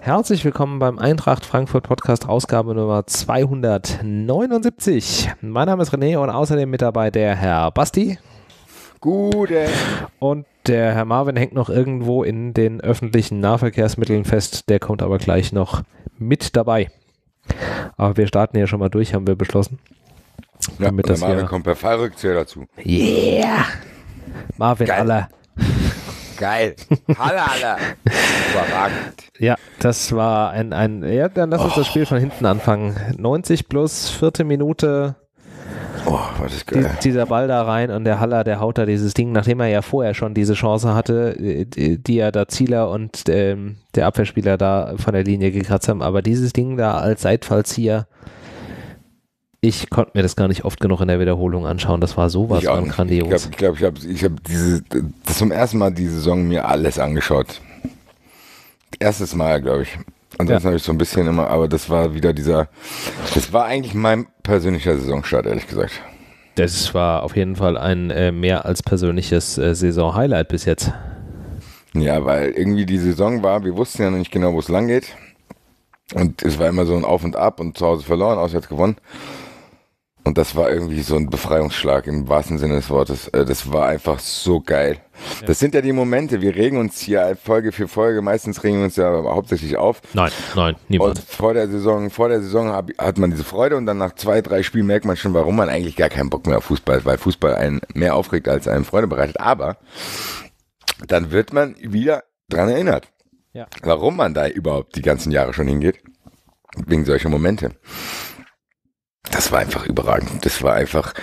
Herzlich willkommen beim Eintracht Frankfurt Podcast, Ausgabe Nummer 279. Mein Name ist René und außerdem mit dabei der Herr Basti. Gute. Und der Herr Marvin hängt noch irgendwo in den öffentlichen Nahverkehrsmitteln fest, der kommt aber gleich noch mit dabei. Aber wir starten ja schon mal durch, haben wir beschlossen. Ja, und der Marvin kommt per Fallrückzieher dazu. Yeah! Marvin Geil. aller. Geil. Halle. Überragend. Ja, das war ja, dann lass uns das Spiel von hinten anfangen. 90 plus, 4. Minute. Oh, war das geil. Dieser Ball da rein und der Haller, der haut da dieses Ding, nachdem er ja vorher schon diese Chance hatte, die ja da Zieler und der Abwehrspieler da von der Linie gekratzt haben, aber dieses Ding da als Seitfallzieher, ich konnte mir das gar nicht oft genug in der Wiederholung anschauen, das war sowas von grandios. Ich glaube, ich hab das zum ersten Mal die Saison mir alles angeschaut. Erstes Mal, glaube ich. Ansonsten habe ich so ein bisschen immer, aber das war eigentlich mein persönlicher Saisonstart, ehrlich gesagt. Das war auf jeden Fall ein mehr als persönliches Saison-Highlight bis jetzt. Ja, weil irgendwie die Saison war, wir wussten ja noch nicht genau, wo es lang geht. Und es war immer so ein Auf und Ab und zu Hause verloren, auswärts gewonnen. Und das war irgendwie so ein Befreiungsschlag im wahrsten Sinne des Wortes. Das war einfach so geil. Ja. Das sind ja die Momente, wir regen uns hier Folge für Folge, meistens regen wir uns ja hauptsächlich auf. Nein, niemand. Und vor der Saison hat man diese Freude und dann nach 2-3 Spielen merkt man schon, warum man eigentlich gar keinen Bock mehr auf Fußball hat, weil Fußball einen mehr aufregt, als einem Freude bereitet. Aber dann wird man wieder dran erinnert, warum man da überhaupt die ganzen Jahre schon hingeht, wegen solcher Momente. Das war einfach überragend. Das war einfach,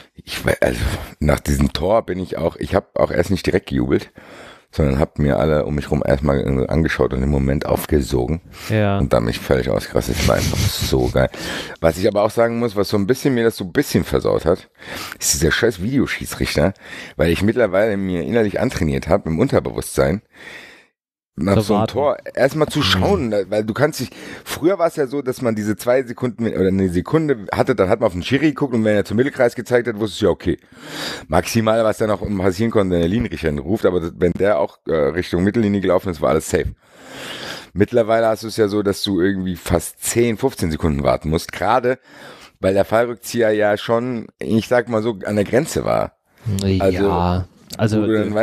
nach diesem Tor ich habe auch erst nicht direkt gejubelt, sondern habe mir alle um mich rum erstmal angeschaut und im Moment aufgesogen. Ja. Und dann mich völlig ausgerastet. Das war einfach so geil. Was ich aber auch sagen muss, was mir das so ein bisschen versaut hat, ist dieser scheiß Videoschiedsrichter, weil ich mittlerweile mir innerlich antrainiert habe, im Unterbewusstsein, nach so einem Tor erstmal zu schauen, weil du kannst dich, früher war es ja so, dass man diese 2 Sekunden oder eine Sekunde hatte, dann hat man auf den Schiri geguckt und wenn er zum Mittelkreis gezeigt hat, wusste ich ja okay. Maximal, was dann auch passieren konnte, wenn der Linienrichter ruft, aber wenn der auch Richtung Mittellinie gelaufen ist, war alles safe. Mittlerweile hast du es ja so, dass du irgendwie fast 10, 15 Sekunden warten musst, gerade weil der Fallrückzieher ja schon, ich sag mal so, an der Grenze war. Also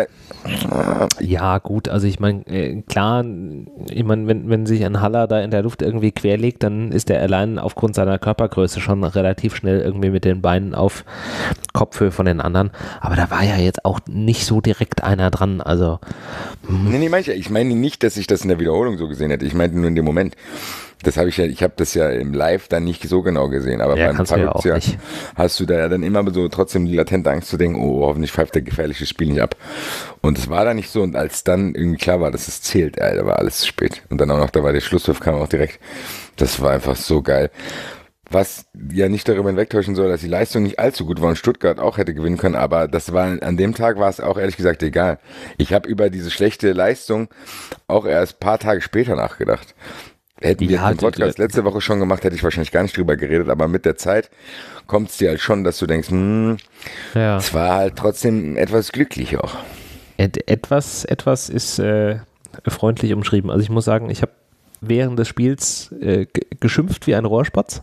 ja, gut, also ich meine, klar, wenn sich ein Haller da in der Luft irgendwie querlegt, dann ist er allein aufgrund seiner Körpergröße schon relativ schnell irgendwie mit den Beinen auf Kopfhöhe von den anderen, aber da war ja jetzt auch nicht so direkt einer dran, also. Nee, ich meine nicht, dass ich das in der Wiederholung so gesehen hätte, ich meinte nur in dem Moment. Ich habe das ja im Live dann nicht so genau gesehen, aber beim Fallrückzieher hast du da ja dann immer so trotzdem die latente Angst zu denken, oh, hoffentlich pfeift der gefährliche Spiel nicht ab. Und es war da nicht so und als dann irgendwie klar war, dass es zählt, da war alles zu spät. Und dann auch noch, da war der Schlusspfiff, kam auch direkt. Das war einfach so geil. Was ja nicht darüber hinwegtäuschen soll, dass die Leistung nicht allzu gut war und Stuttgart auch hätte gewinnen können, aber an dem Tag war es auch ehrlich gesagt egal. Ich habe über diese schlechte Leistung auch erst ein paar Tage später nachgedacht. Hätten wir den Podcast letzte Woche schon gemacht, hätte ich wahrscheinlich gar nicht drüber geredet, aber mit der Zeit kommt es dir halt schon, dass du denkst, es war halt trotzdem etwas glücklich auch. Etwas ist freundlich umschrieben. Also ich muss sagen, ich habe während des Spiels geschimpft wie ein Rohrspatz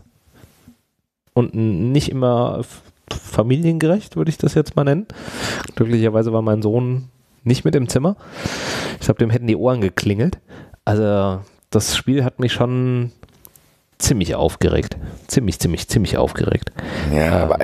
und nicht immer familiengerecht, würde ich das jetzt mal nennen. Glücklicherweise war mein Sohn nicht mit im Zimmer. Ich glaube, dem hätten die Ohren geklingelt. Also das Spiel hat mich schon ziemlich aufgeregt. Ziemlich aufgeregt. Ja, aber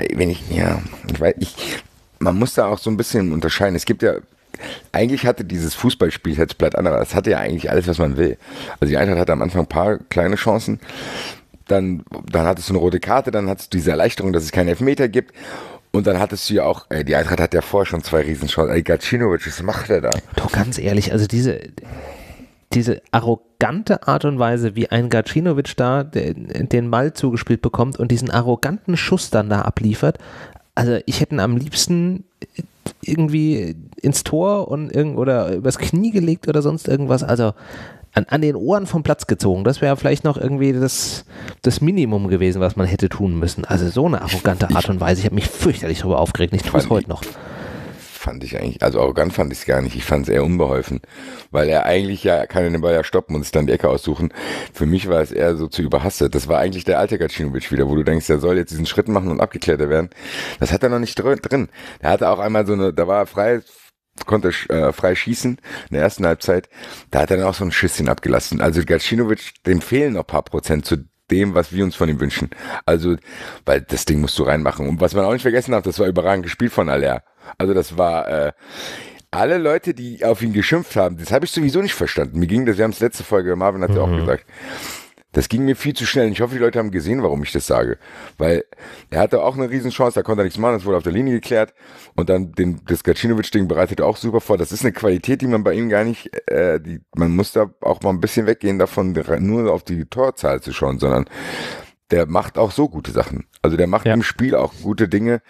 man muss da auch so ein bisschen unterscheiden. Es gibt ja, eigentlich hatte dieses Fußballspiel jetzt Blatt an, aber das hatte ja eigentlich alles, was man will. Also die Eintracht hatte am Anfang ein paar kleine Chancen. Dann hattest du eine rote Karte, dann hattest du diese Erleichterung, dass es keinen Elfmeter gibt. Und dann hattest du ja auch, die Eintracht hat ja vorher schon 2 Riesenchancen. Gacinovic, was macht der da? Doch, ganz ehrlich, also diese arrogante Art und Weise, wie ein Gacinovic da den Ball zugespielt bekommt und diesen arroganten Schuss dann da abliefert, also ich hätte ihn am liebsten irgendwie ins Tor oder übers Knie gelegt oder sonst irgendwas, also an den Ohren vom Platz gezogen. Das wäre vielleicht noch irgendwie das Minimum gewesen, was man hätte tun müssen. Also so eine arrogante Art und Weise. Ich habe mich fürchterlich darüber aufgeregt. Ich tue es heute noch. fand ich eigentlich, also arrogant fand ich es gar nicht, ich fand es eher unbeholfen, weil er eigentlich kann den Ball ja stoppen und sich dann die Ecke aussuchen. Für mich war es eher so zu überhastet. Das war eigentlich der alte Gacinovic wieder, wo du denkst, er soll jetzt diesen Schritt machen und abgeklärter werden. Das hat er noch nicht drin. Er hatte auch einmal da war er frei, konnte frei schießen in der ersten Halbzeit. Da hat er dann auch so ein Schisschen abgelassen. Also Gacinovic, dem fehlen noch ein paar Prozent zu dem, was wir uns von ihm wünschen. Also, weil das Ding musst du reinmachen. Und was man auch nicht vergessen hat, das war überragend gespielt von Aller. Also das war alle Leute, die auf ihn geschimpft haben, das habe ich sowieso nicht verstanden. Mir ging das, wir haben es letzte Folge, Marvin hat ja auch gesagt, das ging mir viel zu schnell. Und ich hoffe, die Leute haben gesehen, warum ich das sage. Weil er hatte auch eine Riesenchance, da konnte er nichts machen, das wurde auf der Linie geklärt. Und dann das Gacinovic-Ding bereitet er auch super vor. Das ist eine Qualität, die man bei ihm gar nicht, man muss da auch mal ein bisschen weggehen davon, nur auf die Torzahl zu schauen, sondern der macht auch so gute Sachen. Also der macht im Spiel auch gute Dinge.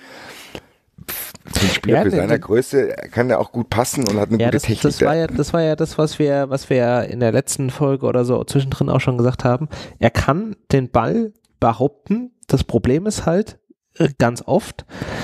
Zum Spieler für seiner Größe kann der auch gut passen und hat eine gute Technik. Das war ja das, was wir in der letzten Folge oder so zwischendrin auch schon gesagt haben. Er kann den Ball behaupten. Das Problem ist halt ganz oft,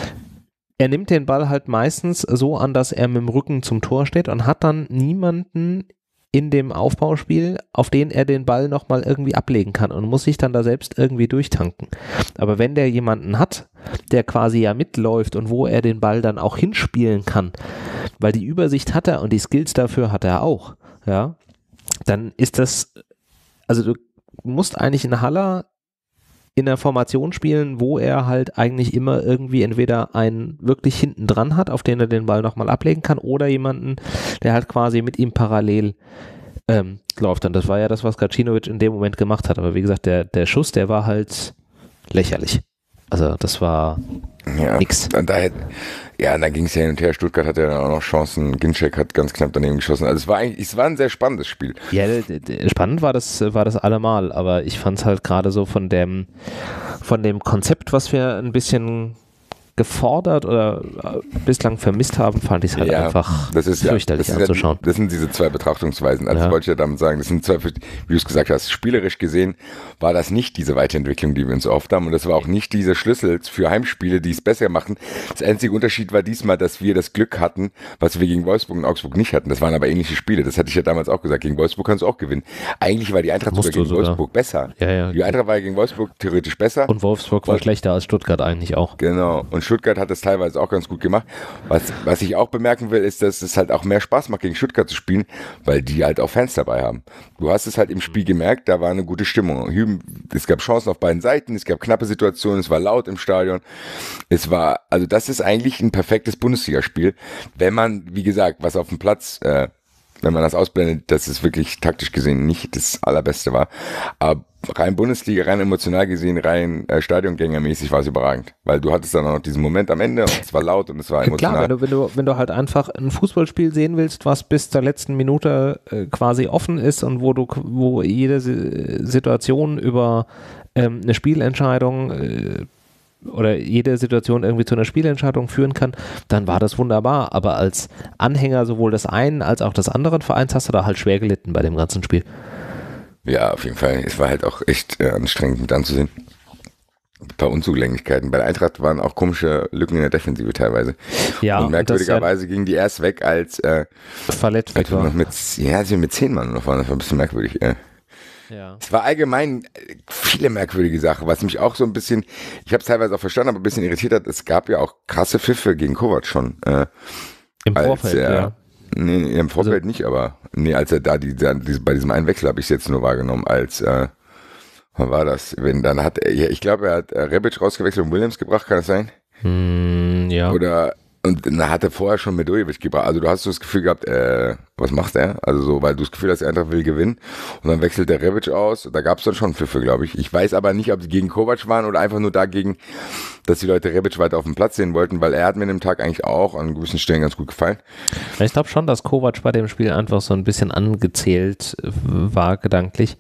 er nimmt den Ball halt meistens so an, dass er mit dem Rücken zum Tor steht und hat dann niemanden in dem Aufbauspiel, auf den er den Ball nochmal irgendwie ablegen kann und muss sich dann da selbst irgendwie durchtanken. Aber wenn der jemanden hat, der quasi ja mitläuft und wo er den Ball dann auch hinspielen kann, weil die Übersicht hat er und die Skills dafür hat er auch, ja, dann ist das, also du musst eigentlich in Haller in der Formation spielen, wo er halt eigentlich immer irgendwie entweder einen wirklich hinten dran hat, auf den er den Ball nochmal ablegen kann, oder jemanden, der halt quasi mit ihm parallel läuft. Und das war ja das, was Gacinovic in dem Moment gemacht hat. Aber wie gesagt, der Schuss, der war halt lächerlich. Also das war nix. Und dann ging es ja hin und her. Stuttgart hatte ja dann auch noch Chancen. Ginczek hat ganz knapp daneben geschossen. Also es war ein sehr spannendes Spiel. Ja, spannend war das allemal, aber ich fand es halt gerade so von dem Konzept, was wir ein bisschen gefordert oder bislang vermisst haben, fand ich es halt einfach fürchterlich anzuschauen. Das sind diese zwei Betrachtungsweisen. Also das wollte ich ja damit sagen. Das sind zwei, wie du es gesagt hast, spielerisch gesehen war das nicht diese Weiterentwicklung, die wir uns oft haben. Und das war auch nicht diese Schlüssel für Heimspiele, die es besser machen. Das einzige Unterschied war diesmal, dass wir das Glück hatten, was wir gegen Wolfsburg und Augsburg nicht hatten. Das waren aber ähnliche Spiele. Das hatte ich ja damals auch gesagt. Gegen Wolfsburg kannst du auch gewinnen. Eigentlich war die Eintracht sogar gegen Wolfsburg besser. Ja. Die Eintracht war gegen Wolfsburg theoretisch besser. Und Wolfsburg war schlechter als Stuttgart eigentlich auch. Genau. Und Stuttgart hat das teilweise auch ganz gut gemacht. Was ich auch bemerken will, ist, dass es halt auch mehr Spaß macht, gegen Stuttgart zu spielen, weil die halt auch Fans dabei haben. Du hast es halt im Spiel gemerkt, da war eine gute Stimmung. Es gab Chancen auf beiden Seiten, es gab knappe Situationen, es war laut im Stadion. Also das ist eigentlich ein perfektes Bundesligaspiel, wenn man, wie gesagt, was auf dem Platz, wenn man das ausblendet, dass es wirklich taktisch gesehen nicht das Allerbeste war. Aber rein Bundesliga, rein emotional gesehen, rein Stadiongängermäßig war es überragend. Weil du hattest dann auch noch diesen Moment am Ende und es war laut und es war emotional. Klar, wenn du halt einfach ein Fußballspiel sehen willst, was bis zur letzten Minute quasi offen ist und wo jede Situation über eine Spielentscheidung oder jede Situation irgendwie zu einer Spielentscheidung führen kann, dann war das wunderbar. Aber als Anhänger sowohl des einen als auch des anderen Vereins hast du da halt schwer gelitten bei dem ganzen Spiel. Ja, auf jeden Fall. Es war halt auch echt anstrengend mit anzusehen. Ein paar Unzulänglichkeiten. Bei der Eintracht waren auch komische Lücken in der Defensive teilweise. Ja, und merkwürdigerweise gingen die erst weg, als verletzt weg war. Mit 10 Mann noch waren. Das war ein bisschen merkwürdig. Ja. Es war allgemein viele merkwürdige Sachen, was mich auch so ein bisschen, ich habe es teilweise auch verstanden, aber ein bisschen irritiert hat. Es gab ja auch krasse Pfiffe gegen Kovac schon. Im Vorfeld, ja. Nee, im Vorfeld also, nicht, aber als er da bei diesem einen Wechsel habe ich es jetzt nur wahrgenommen, als wann war das? Ich glaube, er hat Rebic rausgewechselt und Williams gebracht, kann das sein? Ja. Und dann hat er vorher schon Medojevic gebracht. Also du hast so das Gefühl gehabt, was macht er? Also so, weil du das Gefühl hast, er einfach will gewinnen. Und dann wechselt der Rebic aus. Da gab es dann schon Pfiffe, glaube ich. Ich weiß aber nicht, ob sie gegen Kovac waren oder einfach nur dagegen, dass die Leute Rebic weiter auf dem Platz sehen wollten, weil er hat mir an dem Tag eigentlich auch an gewissen Stellen ganz gut gefallen. Ich glaube schon, dass Kovac bei dem Spiel einfach so ein bisschen angezählt war, gedanklich.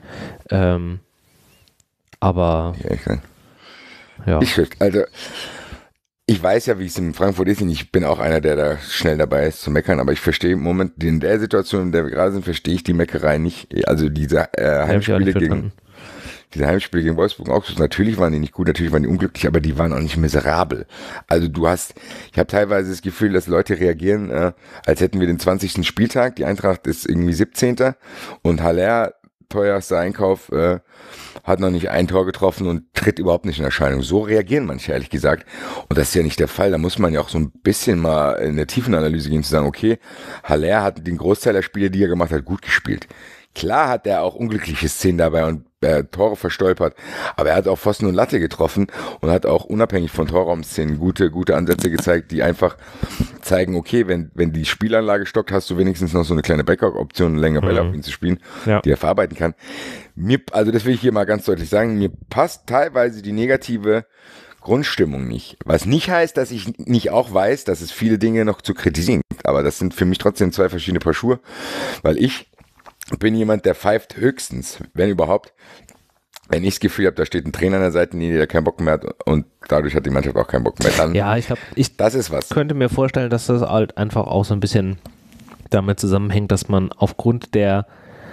Aber ja. Ich weiß ja, wie es in Frankfurt ist, und ich bin auch einer, der da schnell dabei ist zu meckern, aber ich verstehe im Moment, in der Situation, in der wir gerade sind, verstehe ich die Meckerei nicht. Also diese Heimspiele diese Heimspiele gegen Wolfsburg und Augsburg, natürlich waren die nicht gut, natürlich waren die unglücklich, aber die waren auch nicht miserabel. Also ich habe teilweise das Gefühl, dass Leute reagieren, als hätten wir den 20. Spieltag, die Eintracht ist irgendwie 17. und Haller, teuerster Einkauf, hat noch nicht ein Tor getroffen und tritt überhaupt nicht in Erscheinung. So reagieren manche, ehrlich gesagt. Und das ist ja nicht der Fall. Da muss man ja auch so ein bisschen mal in der Tiefenanalyse gehen, zu sagen, okay, Haller hat den Großteil der Spiele, die er gemacht hat, gut gespielt. Klar hat er auch unglückliche Szenen dabei und Tore verstolpert, aber er hat auch Pfosten und Latte getroffen und hat auch unabhängig von Torraumszenen gute Ansätze gezeigt, die einfach zeigen, okay, wenn die Spielanlage stockt, hast du wenigstens noch so eine kleine Backup-Option, länger Bälle auf ihn zu spielen, die er verarbeiten kann. Also das will ich hier mal ganz deutlich sagen, mir passt teilweise die negative Grundstimmung nicht. Was nicht heißt, dass ich nicht auch weiß, dass es viele Dinge noch zu kritisieren gibt, aber das sind für mich trotzdem zwei verschiedene Paar Schuhe, weil ich bin jemand, der pfeift höchstens, wenn überhaupt, wenn ich das Gefühl habe, da steht ein Trainer an der Seitenlinie, der keinen Bock mehr hat und dadurch hat die Mannschaft auch keinen Bock mehr. Dann, ja, das ist was. Könnte mir vorstellen, dass das halt einfach auch so ein bisschen damit zusammenhängt, dass man aufgrund der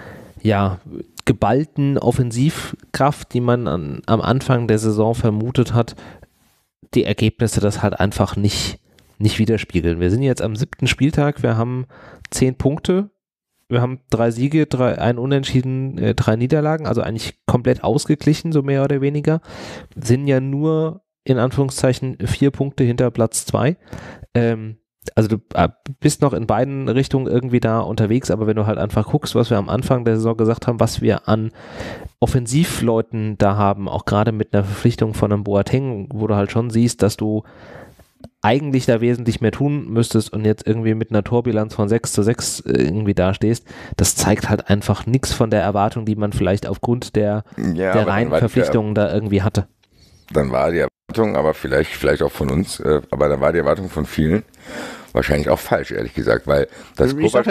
geballten Offensivkraft, die man am Anfang der Saison vermutet hat, die Ergebnisse das halt einfach nicht widerspiegeln. Wir sind jetzt am 7. Spieltag, wir haben 10 Punkte. Wir haben 3 Siege, 1 Unentschieden, 3 Niederlagen, also eigentlich komplett ausgeglichen, so mehr oder weniger. Sind ja nur, in Anführungszeichen, 4 Punkte hinter Platz 2. Also du bist noch in beiden Richtungen irgendwie da unterwegs, aber wenn du halt einfach guckst, was wir am Anfang der Saison gesagt haben, was wir an Offensivleuten da haben, auch gerade mit einer Verpflichtung von einem Boateng, wo du halt schon siehst, dass du eigentlich da wesentlich mehr tun müsstest und jetzt irgendwie mit einer Torbilanz von 6:6 irgendwie dastehst, das zeigt halt einfach nichts von der Erwartung, die man vielleicht aufgrund der reinen Verpflichtungen da irgendwie hatte. Dann war die Erwartung, aber vielleicht auch von uns, aber dann war die Erwartung von vielen wahrscheinlich auch falsch, ehrlich gesagt, weil dass Kovac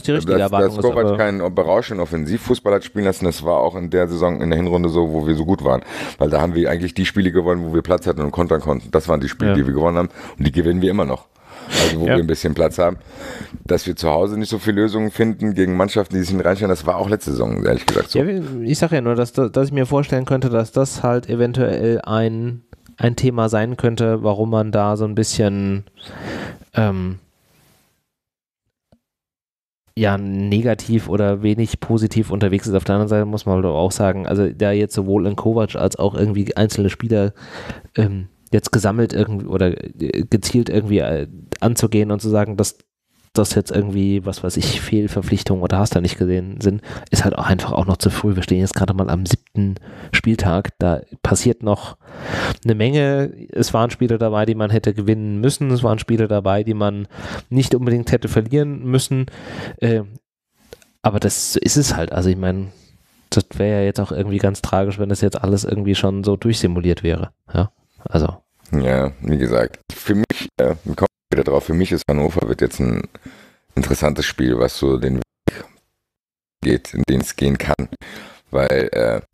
keinen berauschenden Offensivfußball hat spielen lassen, das war auch in der Saison, in der Hinrunde so, wo wir so gut waren, weil da haben wir eigentlich die Spiele gewonnen, wo wir Platz hatten und kontern konnten. Das waren die Spiele, die wir gewonnen haben und die gewinnen wir immer noch. Also wo wir ein bisschen Platz haben. Dass wir zu Hause nicht so viele Lösungen finden gegen Mannschaften, die sich nicht reinstellen, das war auch letzte Saison, ehrlich gesagt so. Ja, ich sage ja nur, dass ich mir vorstellen könnte, dass das halt eventuell ein Thema sein könnte, warum man da so ein bisschen negativ oder wenig positiv unterwegs ist. Auf der anderen Seite muss man doch auch sagen, also da jetzt sowohl in Kovac als auch irgendwie einzelne Spieler jetzt gesammelt irgendwie oder gezielt irgendwie anzugehen und zu sagen, dass das jetzt irgendwie, was weiß ich, Fehlverpflichtungen oder hast du nicht gesehen sind, ist halt auch einfach auch noch zu früh. Wir stehen jetzt gerade mal am 7. Spieltag, da passiert noch eine Menge. Es waren Spiele dabei, die man hätte gewinnen müssen, es waren Spiele dabei, die man nicht unbedingt hätte verlieren müssen, aber das ist es halt. Also ich meine, das wäre ja jetzt auch irgendwie ganz tragisch, wenn das jetzt alles irgendwie schon so durchsimuliert wäre. Ja, also. Ja, wie gesagt, für mich, wir kommen wieder drauf, für mich ist Hannover wird jetzt ein interessantes Spiel, was so den Weg geht, in den es gehen kann, weil,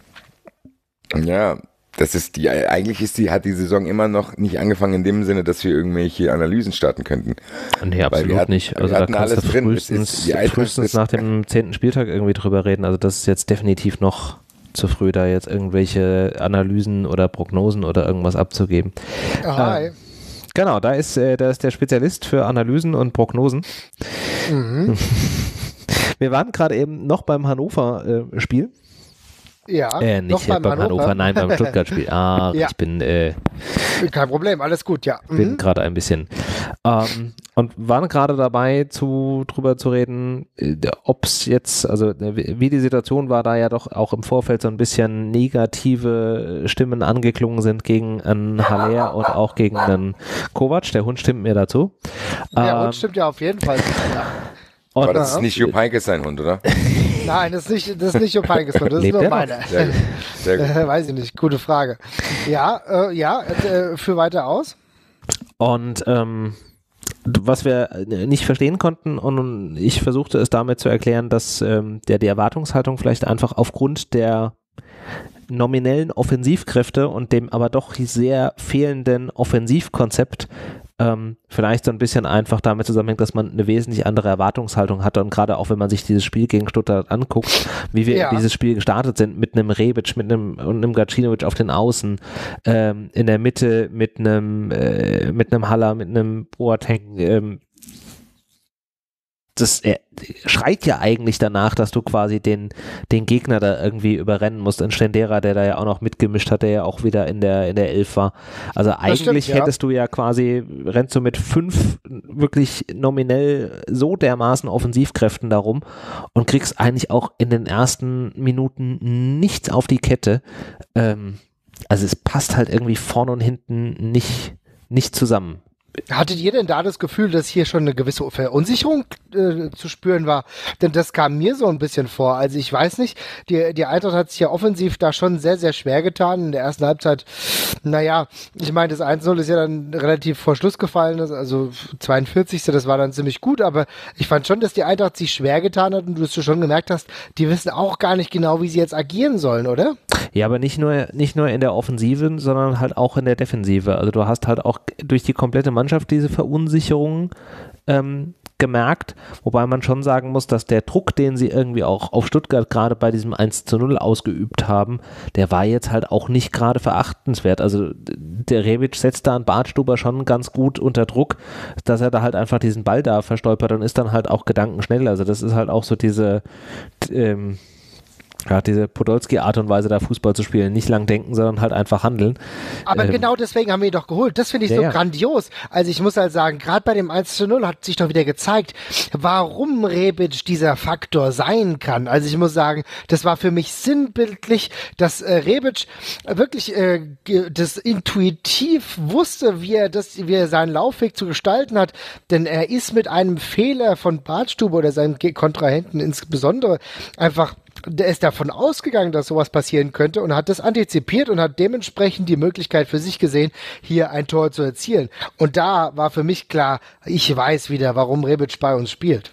das ist hat die Saison immer noch nicht angefangen in dem Sinne, dass wir irgendwelche Analysen starten könnten. Nee, absolut nicht. Also da kannst du frühestens nach dem 10. Spieltag irgendwie drüber reden. Also das ist jetzt definitiv noch zu früh, da jetzt irgendwelche Analysen oder Prognosen oder irgendwas abzugeben. Hi. Genau, da ist der Spezialist für Analysen und Prognosen. Mhm. Wir waren gerade eben noch beim Hannover-Spiel. Ja, nicht beim Hannover, nein, beim Stuttgart-Spiel. Ja. Ich bin kein Problem, alles gut, ja. Bin gerade ein bisschen und waren gerade dabei, drüber zu reden, ob es jetzt, also wie die Situation war, da ja doch auch im Vorfeld so ein bisschen negative Stimmen angeklungen sind gegen einen Haller und auch gegen einen Kovac. Der Hund stimmt mir dazu. Der Hund stimmt ja auf jeden Fall. Ja. Aber das ist nicht Jupp Heynckes sein Hund, oder? Nein, das ist nicht Jupp Heynckes Hund, das ist nur meine. Sehr gut. Sehr gut. Weiß ich nicht, gute Frage. Führ weiter aus. Und was wir nicht verstehen konnten, und ich versuchte es damit zu erklären, dass die Erwartungshaltung vielleicht einfach aufgrund der nominellen Offensivkräfte und dem aber doch sehr fehlenden Offensivkonzept vielleicht so ein bisschen einfach damit zusammenhängt, dass man eine wesentlich andere Erwartungshaltung hatte und gerade auch wenn man sich dieses Spiel gegen Stuttgart anguckt, wie wir in dieses Spiel gestartet sind, mit einem Rebic, mit einem Gacinovic auf den Außen, in der Mitte mit einem Haller, mit einem Boateng, das schreit ja eigentlich danach, dass du quasi den Gegner da irgendwie überrennen musst. Ein Stendera, der da ja auch noch mitgemischt hat, der ja auch wieder in der Elf war. Also eigentlich hättest du ja quasi, rennst du mit 5 wirklich nominell so dermaßen Offensivkräften darum und kriegst eigentlich auch in den ersten Minuten nichts auf die Kette. Also es passt halt irgendwie vorne und hinten nicht zusammen. Hattet ihr denn da das Gefühl, dass hier schon eine gewisse Verunsicherung zu spüren war? Denn das kam mir so ein bisschen vor. Also ich weiß nicht, die Eintracht hat sich ja offensiv da schon sehr, sehr schwer getan. In der ersten Halbzeit, naja, ich meine, das 1-0 ist ja dann relativ vor Schluss gefallen, also 42. Das war dann ziemlich gut, aber ich fand schon, dass die Eintracht sich schwer getan hat und du schon gemerkt hast, die wissen auch gar nicht genau, wie sie jetzt agieren sollen, oder? Ja, aber nicht nur in der Offensive, sondern halt auch in der Defensive. Also du hast halt auch durch die komplette Mannschaft diese Verunsicherung gemerkt, wobei man schon sagen muss, dass der Druck, den sie irgendwie auch auf Stuttgart gerade bei diesem 1:0 ausgeübt haben, der war jetzt halt auch nicht gerade verachtenswert. Also der Rebic setzt da einen Bartstuber schon ganz gut unter Druck, dass er da halt einfach diesen Ball da verstolpert und ist dann halt auch gedankenschnell. Also das ist halt auch so diese Podolski-Art und Weise, da Fußball zu spielen. Nicht lang denken, sondern halt einfach handeln. Aber genau deswegen haben wir ihn doch geholt. Das finde ich so grandios. Also ich muss halt sagen, gerade bei dem 1:0 hat sich doch wieder gezeigt, warum Rebic dieser Faktor sein kann. Also ich muss sagen, das war für mich sinnbildlich, dass Rebic wirklich das intuitiv wusste, wie er seinen Laufweg zu gestalten hat. Denn er ist mit einem Fehler von Bartstube oder seinen Kontrahenten insbesondere einfach, der ist davon ausgegangen, dass sowas passieren könnte und hat das antizipiert und hat dementsprechend die Möglichkeit für sich gesehen, hier ein Tor zu erzielen. Und da war für mich klar, ich weiß wieder, warum Rebic bei uns spielt.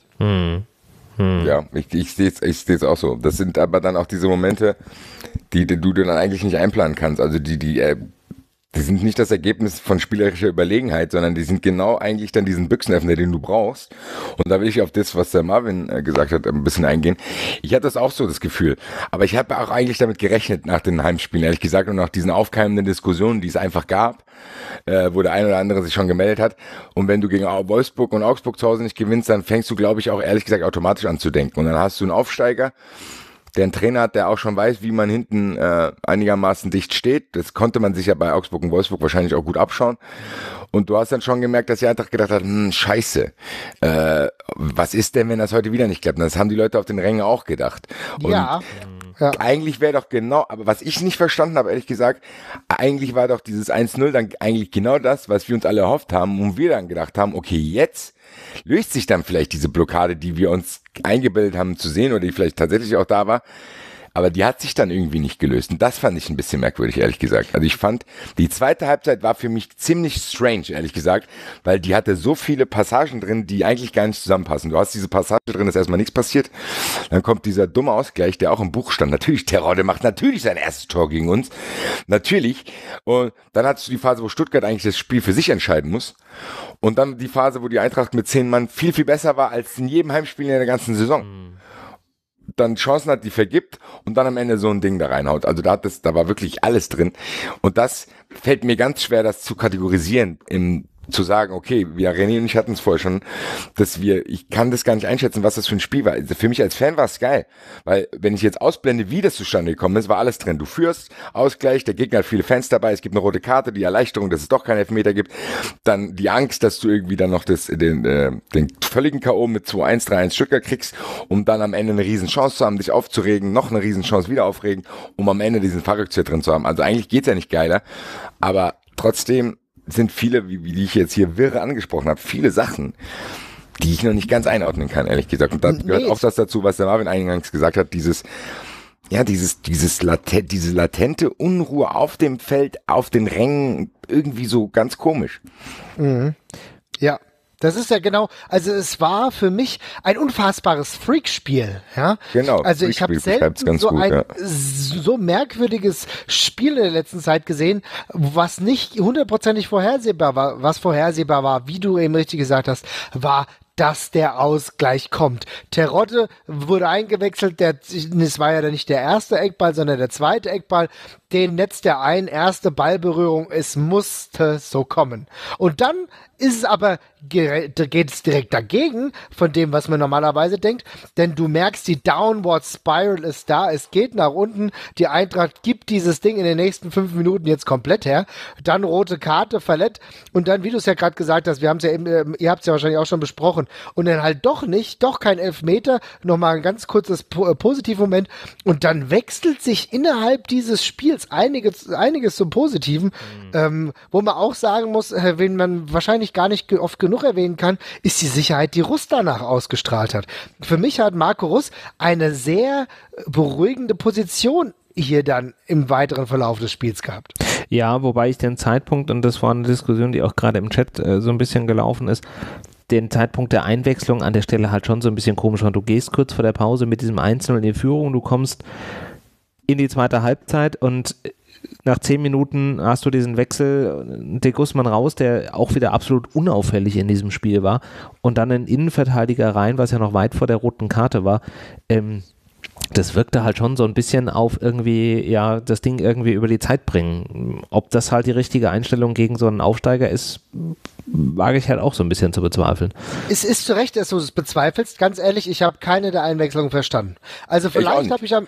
Ja, ich sehe es auch so. Das sind aber dann auch diese Momente, die du dann eigentlich nicht einplanen kannst. Also die sind nicht das Ergebnis von spielerischer Überlegenheit, sondern die sind genau eigentlich dann diesen Büchsenöffner, den du brauchst. Und da will ich auf das, was der Marvin gesagt hat, ein bisschen eingehen. Ich hatte das auch so, das Gefühl. Aber ich habe auch eigentlich damit gerechnet nach den Heimspielen, ehrlich gesagt, und nach diesen aufkeimenden Diskussionen, die es einfach gab, wo der ein oder andere sich schon gemeldet hat. Und wenn du gegen Wolfsburg und Augsburg zu Hause nicht gewinnst, dann fängst du, glaube ich, auch ehrlich gesagt automatisch an zu denken. Und dann hast du einen Aufsteiger, der einen Trainer hat, der auch schon weiß, wie man hinten einigermaßen dicht steht. Das konnte man sich ja bei Augsburg und Wolfsburg wahrscheinlich auch gut abschauen. Und du hast dann schon gemerkt, dass die Eintracht gedacht hat, scheiße, was ist denn, wenn das heute wieder nicht klappt? Und das haben die Leute auf den Rängen auch gedacht. Und ja. Eigentlich wäre doch genau, aber was ich nicht verstanden habe, ehrlich gesagt, eigentlich war doch dieses 1:0 dann eigentlich genau das, was wir uns alle erhofft haben und wir dann gedacht haben, okay, jetzt löst sich dann vielleicht diese Blockade, die wir uns eingebildet haben zu sehen oder die vielleicht tatsächlich auch da war, aber die hat sich dann irgendwie nicht gelöst und das fand ich ein bisschen merkwürdig, ehrlich gesagt. Also ich fand, die zweite Halbzeit war für mich ziemlich strange, ehrlich gesagt, weil die hatte so viele Passagen drin, die eigentlich gar nicht zusammenpassen. Du hast diese Passage drin, dass erstmal nichts passiert, dann kommt dieser dumme Ausgleich, der auch im Buch stand. Natürlich, Terodde macht natürlich sein erstes Tor gegen uns, natürlich. Und dann hattest du die Phase, wo Stuttgart eigentlich das Spiel für sich entscheiden muss. Und dann die Phase, wo die Eintracht mit 10 Mann viel, viel besser war als in jedem Heimspiel in der ganzen Saison. Dann Chancen hat, die vergibt und dann am Ende so ein Ding da reinhaut. Also da war wirklich alles drin. Und das fällt mir ganz schwer, das zu kategorisieren, zu sagen, okay, René und ich hatten es vorher schon, ich kann das gar nicht einschätzen, was das für ein Spiel war. Also für mich als Fan war es geil, weil wenn ich jetzt ausblende, wie das zustande gekommen ist, war alles drin. Du führst, Ausgleich, der Gegner hat viele Fans dabei, es gibt eine rote Karte, die Erleichterung, dass es doch keinen Elfmeter gibt, dann die Angst, dass du irgendwie dann noch den völligen K.O. mit 2-1, 3-1 Stuttgart kriegst, um dann am Ende eine riesen Chance zu haben, dich aufzuregen, noch eine riesen Chance wieder aufregen, um am Ende diesen Fahrrückzieher drin zu haben. Also eigentlich geht's ja nicht geiler, aber trotzdem sind viele, wie ich jetzt hier wirre angesprochen habe, viele Sachen, die ich noch nicht ganz einordnen kann, ehrlich gesagt. Und da gehört auch das dazu, was der Marvin eingangs gesagt hat, diese latente Unruhe auf dem Feld, auf den Rängen, irgendwie so ganz komisch. Mhm. Ja. Das ist ja genau, also es war für mich ein unfassbares Freakspiel, ja. Genau. Also ich habe selten so merkwürdiges Spiel in der letzten Zeit gesehen, was nicht hundertprozentig vorhersehbar war. Was vorhersehbar war, wie du eben richtig gesagt hast, war, dass der Ausgleich kommt. Terodde wurde eingewechselt, es war ja dann nicht der erste Eckball, sondern der zweite Eckball, den netzt er ein, erste Ballberührung, es musste so kommen. Und dann ist es aber, geht es direkt dagegen von dem, was man normalerweise denkt, denn du merkst, die Downward Spiral ist da, es geht nach unten, die Eintracht gibt dieses Ding in den nächsten 5 Minuten jetzt komplett her, dann rote Karte, Verletzt und dann, wie du es ja gerade gesagt hast, wir haben es ja eben, ihr habt es ja wahrscheinlich auch schon besprochen, und dann halt doch kein Elfmeter, nochmal ein ganz kurzes Positivmoment und dann wechselt sich innerhalb dieses Spiels einiges zum Positiven, wo man auch sagen muss, wen man wahrscheinlich gar nicht oft genug erwähnen kann, ist die Sicherheit, die Russ danach ausgestrahlt hat. Für mich hat Marco Russ eine sehr beruhigende Position hier dann im weiteren Verlauf des Spiels gehabt. Ja, wobei ich den Zeitpunkt, und das war eine Diskussion, die auch gerade im Chat so ein bisschen gelaufen ist, den Zeitpunkt der Einwechslung an der Stelle halt schon so ein bisschen komisch war. Du gehst kurz vor der Pause mit diesem 1-0 in die Führung, du kommst in die zweite Halbzeit und nach 10 Minuten hast du diesen Wechsel, De Guzman raus, der auch wieder absolut unauffällig in diesem Spiel war, und dann ein Innenverteidiger rein, was ja noch weit vor der roten Karte war. Das wirkte halt schon so ein bisschen auf irgendwie, ja, das Ding irgendwie über die Zeit bringen. Ob das halt die richtige Einstellung gegen so einen Aufsteiger ist, wage ich halt auch so ein bisschen zu bezweifeln. Es ist zu Recht, dass du es bezweifelst. Ganz ehrlich, ich habe keine der Einwechslungen verstanden. Also vielleicht habe ich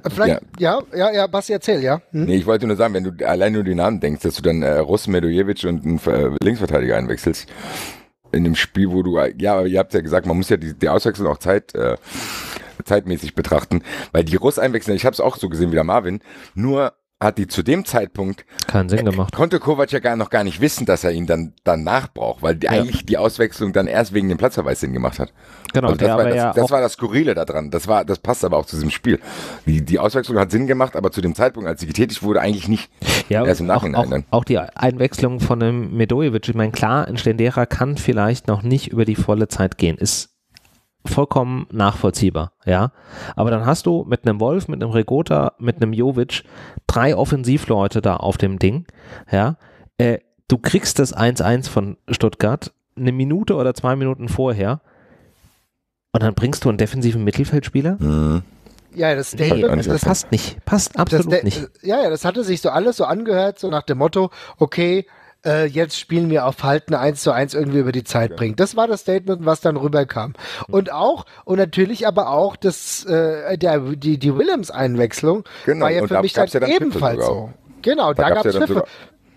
ja, Basti, erzähl, ja. Nee, ich wollte nur sagen, wenn du allein nur die Namen denkst, dass du dann Russ, Medojevic und einen Linksverteidiger einwechselst, in dem Spiel, wo du, ja, ihr habt ja gesagt, man muss ja die Auswechslung auch zeitmäßig betrachten, weil die Russ-Einwechslung, ich habe es auch so gesehen wie der Marvin, nur hat die zu dem Zeitpunkt keinen Sinn gemacht. Konnte Kovac ja noch gar nicht wissen, dass er ihn dann nachbraucht, weil eigentlich die Auswechslung dann erst wegen dem Platzverweis Sinn gemacht hat. Genau, also das war das Skurrile daran. Das passt aber auch zu diesem Spiel. Die Auswechslung hat Sinn gemacht, aber zu dem Zeitpunkt, als sie getätigt wurde, eigentlich nicht. Ja, erst im Nachhinein. Auch die Einwechslung von einem Medojevic, ich meine, klar, ein Stendera kann vielleicht noch nicht über die volle Zeit gehen, ist vollkommen nachvollziehbar, ja. Aber dann hast du mit einem Wolf, mit einem Regota, mit einem Jovic 3 Offensivleute da auf dem Ding, ja. Du kriegst das 1-1 von Stuttgart 1 Minute oder 2 Minuten vorher und dann bringst du einen defensiven Mittelfeldspieler? Mhm. Ja, das Statement, das passt nicht, passt absolut nicht. Ja, das hatte sich so alles so angehört, so nach dem Motto, okay, jetzt spielen wir auf Halten 1:1 irgendwie über die Zeit bringen. Das war das Statement, was dann rüberkam. Und natürlich aber auch die Willems-Einwechslung war ja für mich dann ebenfalls so. Genau, da gab es Pfiffe.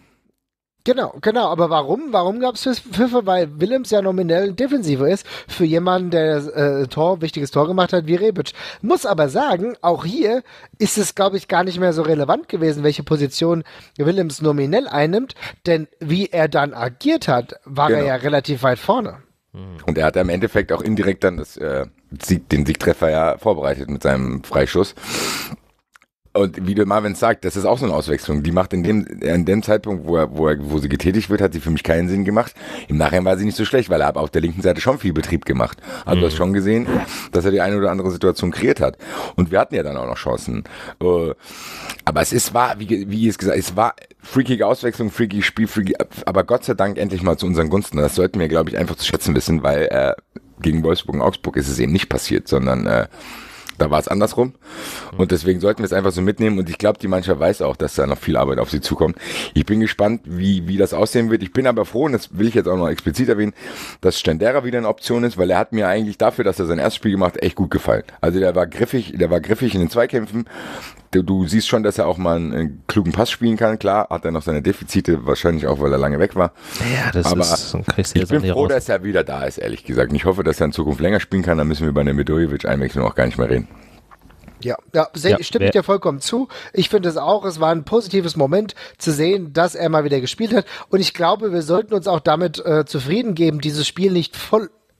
Genau, aber warum? Warum gab es Pfiffe? Weil Willems ja nominell defensiver ist für jemanden, der wichtiges Tor gemacht hat wie Rebic. Muss aber sagen, auch hier ist es, glaube ich, gar nicht mehr so relevant gewesen, welche Position Willems nominell einnimmt, denn wie er dann agiert hat, war er ja relativ weit vorne. Und er hat im Endeffekt auch indirekt dann den Siegtreffer ja vorbereitet mit seinem Freischuss. Und wie der Marvin sagt, das ist auch so eine Auswechslung. Die macht in dem Zeitpunkt, wo sie getätigt wird, hat sie für mich keinen Sinn gemacht. Im Nachhinein war sie nicht so schlecht, weil er auf der linken Seite schon viel Betrieb gemacht. Also du hast schon gesehen, dass er die eine oder andere Situation kreiert hat. Und wir hatten ja dann auch noch Chancen. Aber wie es gesagt, es war freakige Auswechslung, freaky Spiel, aber Gott sei Dank endlich mal zu unseren Gunsten. Das sollten wir, glaube ich, einfach zu schätzen wissen, weil gegen Wolfsburg und Augsburg ist es eben nicht passiert, sondern da war es andersrum und deswegen sollten wir es einfach so mitnehmen und ich glaube, die Mannschaft weiß auch, dass da noch viel Arbeit auf sie zukommt. Ich bin gespannt, wie das aussehen wird. Ich bin aber froh, und das will ich jetzt auch noch explizit erwähnen, dass Stendera wieder eine Option ist, weil er hat mir eigentlich dafür, dass er sein erstes Spiel gemacht hat, echt gut gefallen. Also der war griffig in den Zweikämpfen. Du siehst schon, dass er auch mal einen klugen Pass spielen kann. Klar, hat er noch seine Defizite, wahrscheinlich auch, weil er lange weg war. Ja, das aber ist so ein ich bin froh, dass er wieder da ist, ehrlich gesagt. Und ich hoffe, dass er in Zukunft länger spielen kann. Dann müssen wir bei der Medojevic-Einwechslung auch gar nicht mehr reden. Ja, stimme ich dir vollkommen zu. Ich finde es auch, es war ein positives Moment zu sehen, dass er mal wieder gespielt hat. Und ich glaube, wir sollten uns auch damit zufrieden geben, dieses Spiel nicht voll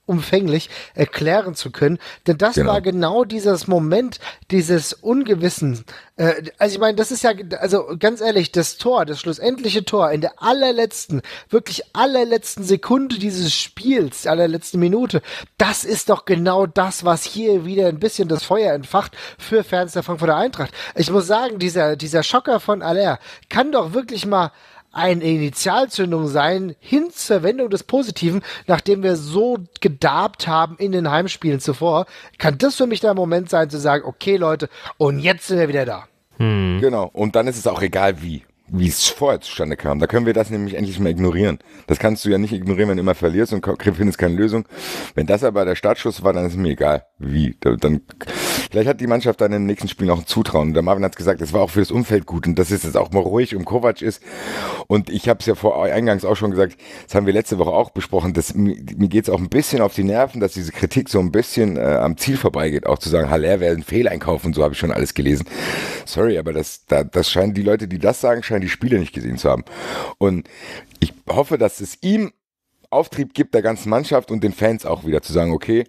vollumfänglich erklären zu können. Denn das war genau dieses Moment, dieses Ungewissen. Also ich meine, das ist ja, also ganz ehrlich, das schlussendliche Tor in der wirklich allerletzten Sekunde dieses Spiels, allerletzten Minute, das ist doch genau das, was hier wieder ein bisschen das Feuer entfacht für Fans der Frankfurter Eintracht. Ich muss sagen, dieser Schocker von Haller kann doch wirklich mal eine Initialzündung sein hin zur Wendung des Positiven, nachdem wir so gedarbt haben in den Heimspielen zuvor, kann das für mich der Moment sein, zu sagen, okay Leute, und jetzt sind wir wieder da. Genau, und dann ist es auch egal wie es vorher zustande kam. Da können wir das nämlich endlich mal ignorieren. Das kannst du ja nicht ignorieren, wenn du immer verlierst und findest keine Lösung. Wenn das aber der Startschuss war, dann ist mir egal, wie. Dann vielleicht hat die Mannschaft dann im nächsten Spiel noch ein Zutrauen. Und der Marvin hat es gesagt, das war auch für das Umfeld gut und dass es jetzt auch mal ruhig um Kovac ist. Und ich habe es ja eingangs auch schon gesagt, das haben wir letzte Woche auch besprochen, dass mir geht es auch ein bisschen auf die Nerven, dass diese Kritik so ein bisschen am Ziel vorbeigeht. Auch zu sagen, Haller wäre ein Fehleinkauf und so habe ich schon alles gelesen. Sorry, aber das scheinen die Leute, die das sagen, scheinen die Spiele nicht gesehen zu haben. Und ich hoffe, dass es ihm Auftrieb gibt, der ganzen Mannschaft und den Fans auch wieder zu sagen, okay,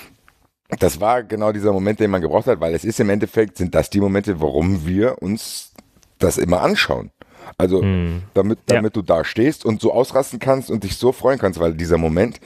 das war genau dieser Moment, den man gebraucht hat, weil es ist im Endeffekt, sind das die Momente, warum wir uns das immer anschauen. Also damit du da stehst und so ausrasten kannst und dich so freuen kannst, weil dieser Moment,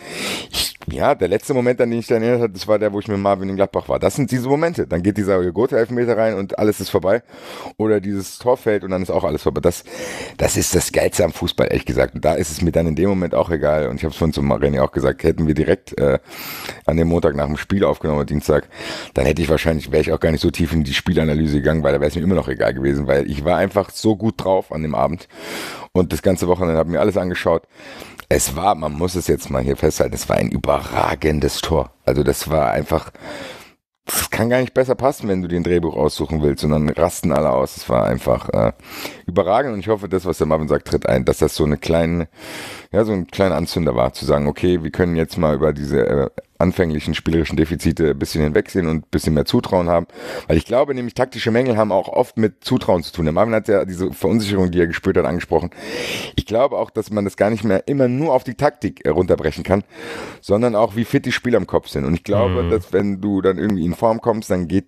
der letzte Moment, an den ich dann erinnert habe, das war der, wo ich mit Marvin in Gladbach war. Das sind diese Momente. Dann geht dieser Gotha-Elfmeter rein und alles ist vorbei. Oder dieses Tor fällt und dann ist auch alles vorbei. Das ist das Geilste am Fußball, ehrlich gesagt. Und da ist es mir dann in dem Moment auch egal. Und ich habe es vorhin zu René auch gesagt, hätten wir direkt an dem Montag nach dem Spiel aufgenommen, Dienstag, dann wäre ich auch gar nicht so tief in die Spielanalyse gegangen, weil da wäre es mir immer noch egal gewesen, weil ich war einfach so gut drauf an dem Abend. Und das ganze Wochenende habe mir alles angeschaut. Man muss es jetzt mal hier festhalten, es war ein überragendes Tor. Also das war einfach, das kann gar nicht besser passen, wenn du den Drehbuch aussuchen willst, und dann rasten alle aus. Es war einfach überragend und ich hoffe, das, was der Marvin sagt, tritt ein, dass das so ein kleiner Anzünder war, zu sagen, okay, wir können jetzt mal über diese anfänglichen spielerischen Defizite ein bisschen hinwegsehen und ein bisschen mehr Zutrauen haben, weil ich glaube nämlich, taktische Mängel haben auch oft mit Zutrauen zu tun. Der Marvin hat ja diese Verunsicherung, die er gespürt hat, angesprochen. Ich glaube auch, dass man das gar nicht mehr immer nur auf die Taktik runterbrechen kann, sondern auch, wie fit die Spieler im Kopf sind. Und ich glaube, dass wenn du dann irgendwie in Form kommst, dann gehen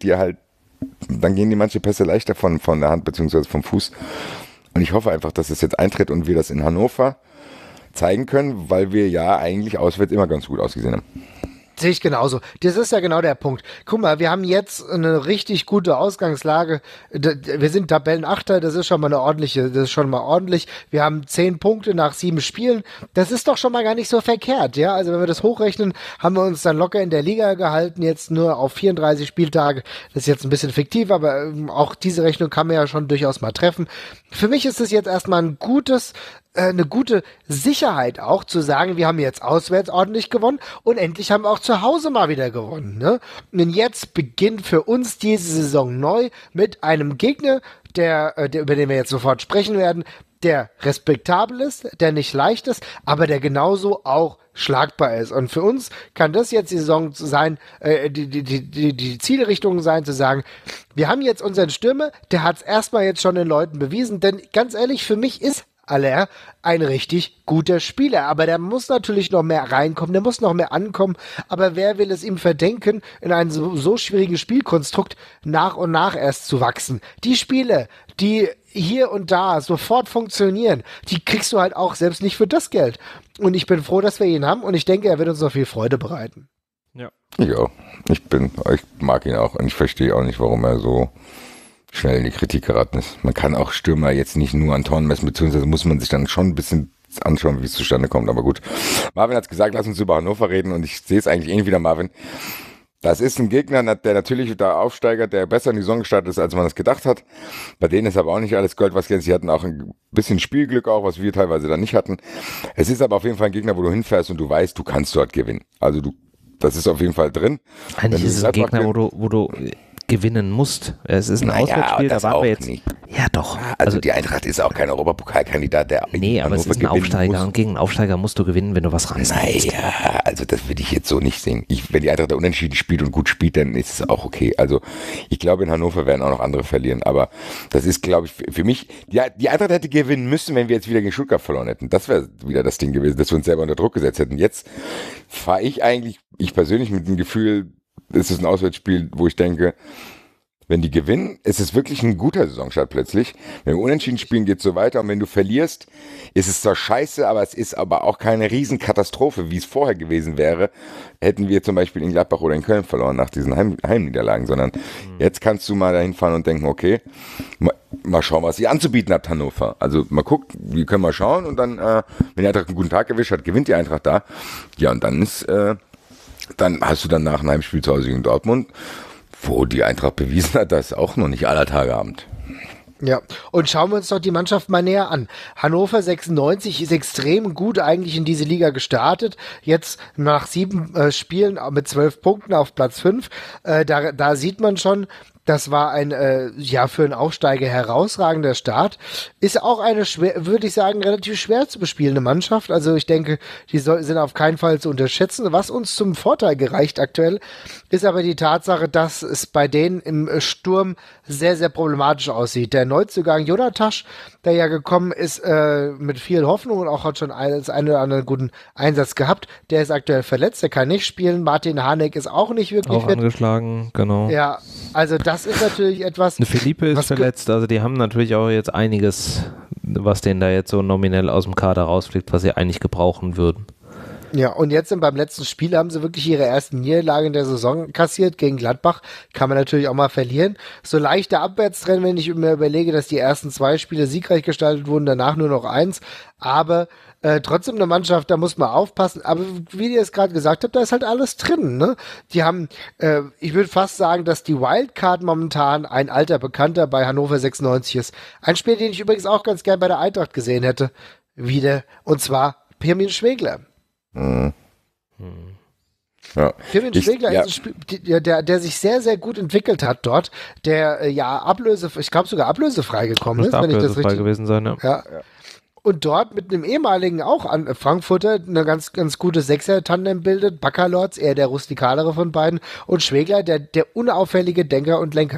die manche Pässe leichter von der Hand beziehungsweise vom Fuß. Und ich hoffe einfach, dass es jetzt eintritt und wir das in Hannover zeigen können, weil wir ja eigentlich auswärts immer ganz gut ausgesehen haben. Sehe ich genauso. Das ist ja genau der Punkt. Guck mal, wir haben jetzt eine richtig gute Ausgangslage. Wir sind Tabellenachter, das ist schon mal ordentlich. Wir haben 10 Punkte nach 7 Spielen. Das ist doch schon mal gar nicht so verkehrt, ja. Also wenn wir das hochrechnen, haben wir uns dann locker in der Liga gehalten, jetzt nur auf 34 Spieltage. Das ist jetzt ein bisschen fiktiv, aber auch diese Rechnung kann man ja schon durchaus mal treffen. Für mich ist es jetzt erstmal eine gute Sicherheit auch zu sagen, wir haben jetzt auswärts ordentlich gewonnen und endlich haben wir auch zu Hause mal wieder gewonnen. Ne? Und jetzt beginnt für uns diese Saison neu mit einem Gegner, der über den wir jetzt sofort sprechen werden, der respektabel ist, der nicht leicht ist, aber der genauso auch schlagbar ist. Und für uns kann das jetzt die Saison sein, die Zielrichtung sein, zu sagen, wir haben jetzt unseren Stürmer, der hat es erstmal jetzt schon den Leuten bewiesen, denn ganz ehrlich, für mich ist Haller ein richtig guter Spieler, aber der muss natürlich noch mehr reinkommen, der muss noch mehr ankommen, aber wer will es ihm verdenken, in ein so schwieriges Spielkonstrukt nach und nach erst zu wachsen? Die Spieler, die hier und da sofort funktionieren, die kriegst du halt auch selbst nicht für das Geld. Und ich bin froh, dass wir ihn haben und ich denke, er wird uns noch viel Freude bereiten. Ja, ich mag ihn auch und ich verstehe auch nicht, warum er so schnell in die Kritik geraten ist. Man kann auch Stürmer jetzt nicht nur an Toren messen, beziehungsweise muss man sich dann schon ein bisschen anschauen, wie es zustande kommt, aber gut. Marvin hat gesagt, lass uns über Hannover reden und ich sehe es eigentlich ähnlich wie der Marvin. Das ist ein Gegner, der natürlich da aufsteigert, der besser in die Saison gestartet ist, als man das gedacht hat. Bei denen ist aber auch nicht alles Gold, was glänzt. Sie hatten auch ein bisschen Spielglück auch, was wir teilweise da nicht hatten. Es ist aber auf jeden Fall ein Gegner, wo du hinfährst und du weißt, du kannst dort gewinnen. Also das ist auf jeden Fall drin. Eigentlich ist es ein Gegner, wo du gewinnen musst. Es ist ein Auswärtsspiel, da waren wir jetzt. Nicht. Ja, doch. Also die Eintracht ist auch kein Europapokalkandidat, der nee, aber es ist ein Aufsteiger und gegen einen Aufsteiger musst du gewinnen, wenn du was reißt. Naja, also das würde ich jetzt so nicht sehen. Wenn die Eintracht da unentschieden spielt und gut spielt, dann ist es auch okay. Also ich glaube, in Hannover werden auch noch andere verlieren, aber das ist, glaube ich, für mich, die Eintracht hätte gewinnen müssen, wenn wir jetzt wieder gegen Stuttgart verloren hätten. Das wäre wieder das Ding gewesen, dass wir uns selber unter Druck gesetzt hätten. Jetzt fahre ich persönlich mit dem Gefühl, es ist ein Auswärtsspiel, wo ich denke, wenn die gewinnen, ist es wirklich ein guter Saisonstart plötzlich. Wenn wir unentschieden spielen, geht es so weiter. Und wenn du verlierst, ist es zwar scheiße, aber es ist aber auch keine Riesenkatastrophe, wie es vorher gewesen wäre, hätten wir zum Beispiel in Gladbach oder in Köln verloren nach diesen Heimniederlagen. Sondern jetzt kannst du mal dahin fahren und denken, okay, mal schauen, was ihr anzubieten habt, Hannover. Also mal gucken, wir können mal schauen. Und dann, wenn die Eintracht einen guten Tag erwischt hat, gewinnt die Eintracht da. Ja, und dann dann hast du danach ein Heimspiel zu Hause gegen Dortmund, wo die Eintracht bewiesen hat, dass auch noch nicht aller Tage Abend. Ja, und schauen wir uns doch die Mannschaft mal näher an. Hannover 96 ist extrem gut eigentlich in diese Liga gestartet. Jetzt nach 7 Spielen mit 12 Punkten auf Platz 5. Da sieht man schon, das war ein, für einen Aufsteiger herausragender Start. Ist auch eine, würde ich sagen, relativ schwer zu bespielende Mannschaft. Also ich denke, die sind auf keinen Fall zu unterschätzen. Was uns zum Vorteil gereicht aktuell, ist aber die Tatsache, dass es bei denen im Sturm sehr, sehr problematisch aussieht. Der Neuzugang Jonatasch, der ja gekommen ist mit viel Hoffnung und auch hat schon einen oder anderen guten Einsatz gehabt, der ist aktuell verletzt, der kann nicht spielen. Martin Harnik ist auch nicht wirklich auch fit. Angeschlagen, genau. Ja, also das ist natürlich etwas... Philippe ist verletzt, also die haben natürlich auch jetzt einiges, was denen da jetzt so nominell aus dem Kader rausfliegt, was sie eigentlich gebrauchen würden. Ja, und jetzt beim letzten Spiel haben sie wirklich ihre ersten Niederlage in der Saison kassiert gegen Gladbach. Kann man natürlich auch mal verlieren. So leichter Abwärtstrend, wenn ich mir überlege, dass die ersten 2 Spiele siegreich gestaltet wurden, danach nur noch 1. Aber trotzdem eine Mannschaft, da muss man aufpassen. Aber wie ihr es gerade gesagt habt, da ist halt alles drin. Ne? Die haben, ich würde fast sagen, dass die Wildcard momentan ein alter Bekannter bei Hannover 96 ist. Ein Spiel, den ich übrigens auch ganz gern bei der Eintracht gesehen hätte. Wieder. Und zwar Pirmin Schwegler. Ja. Kevin Schwegler ist ein Spiel, der sich sehr, sehr gut entwickelt hat dort, der ich glaube sogar ablösefrei gekommen ist, wenn ich das richtig gewesen sein, ja. Und dort mit einem ehemaligen auch an Frankfurter eine ganz, ganz gute Sechser-Tandem bildet. Baccalords, eher der rustikalere von beiden, und Schwegler, der unauffällige Denker und Lenker.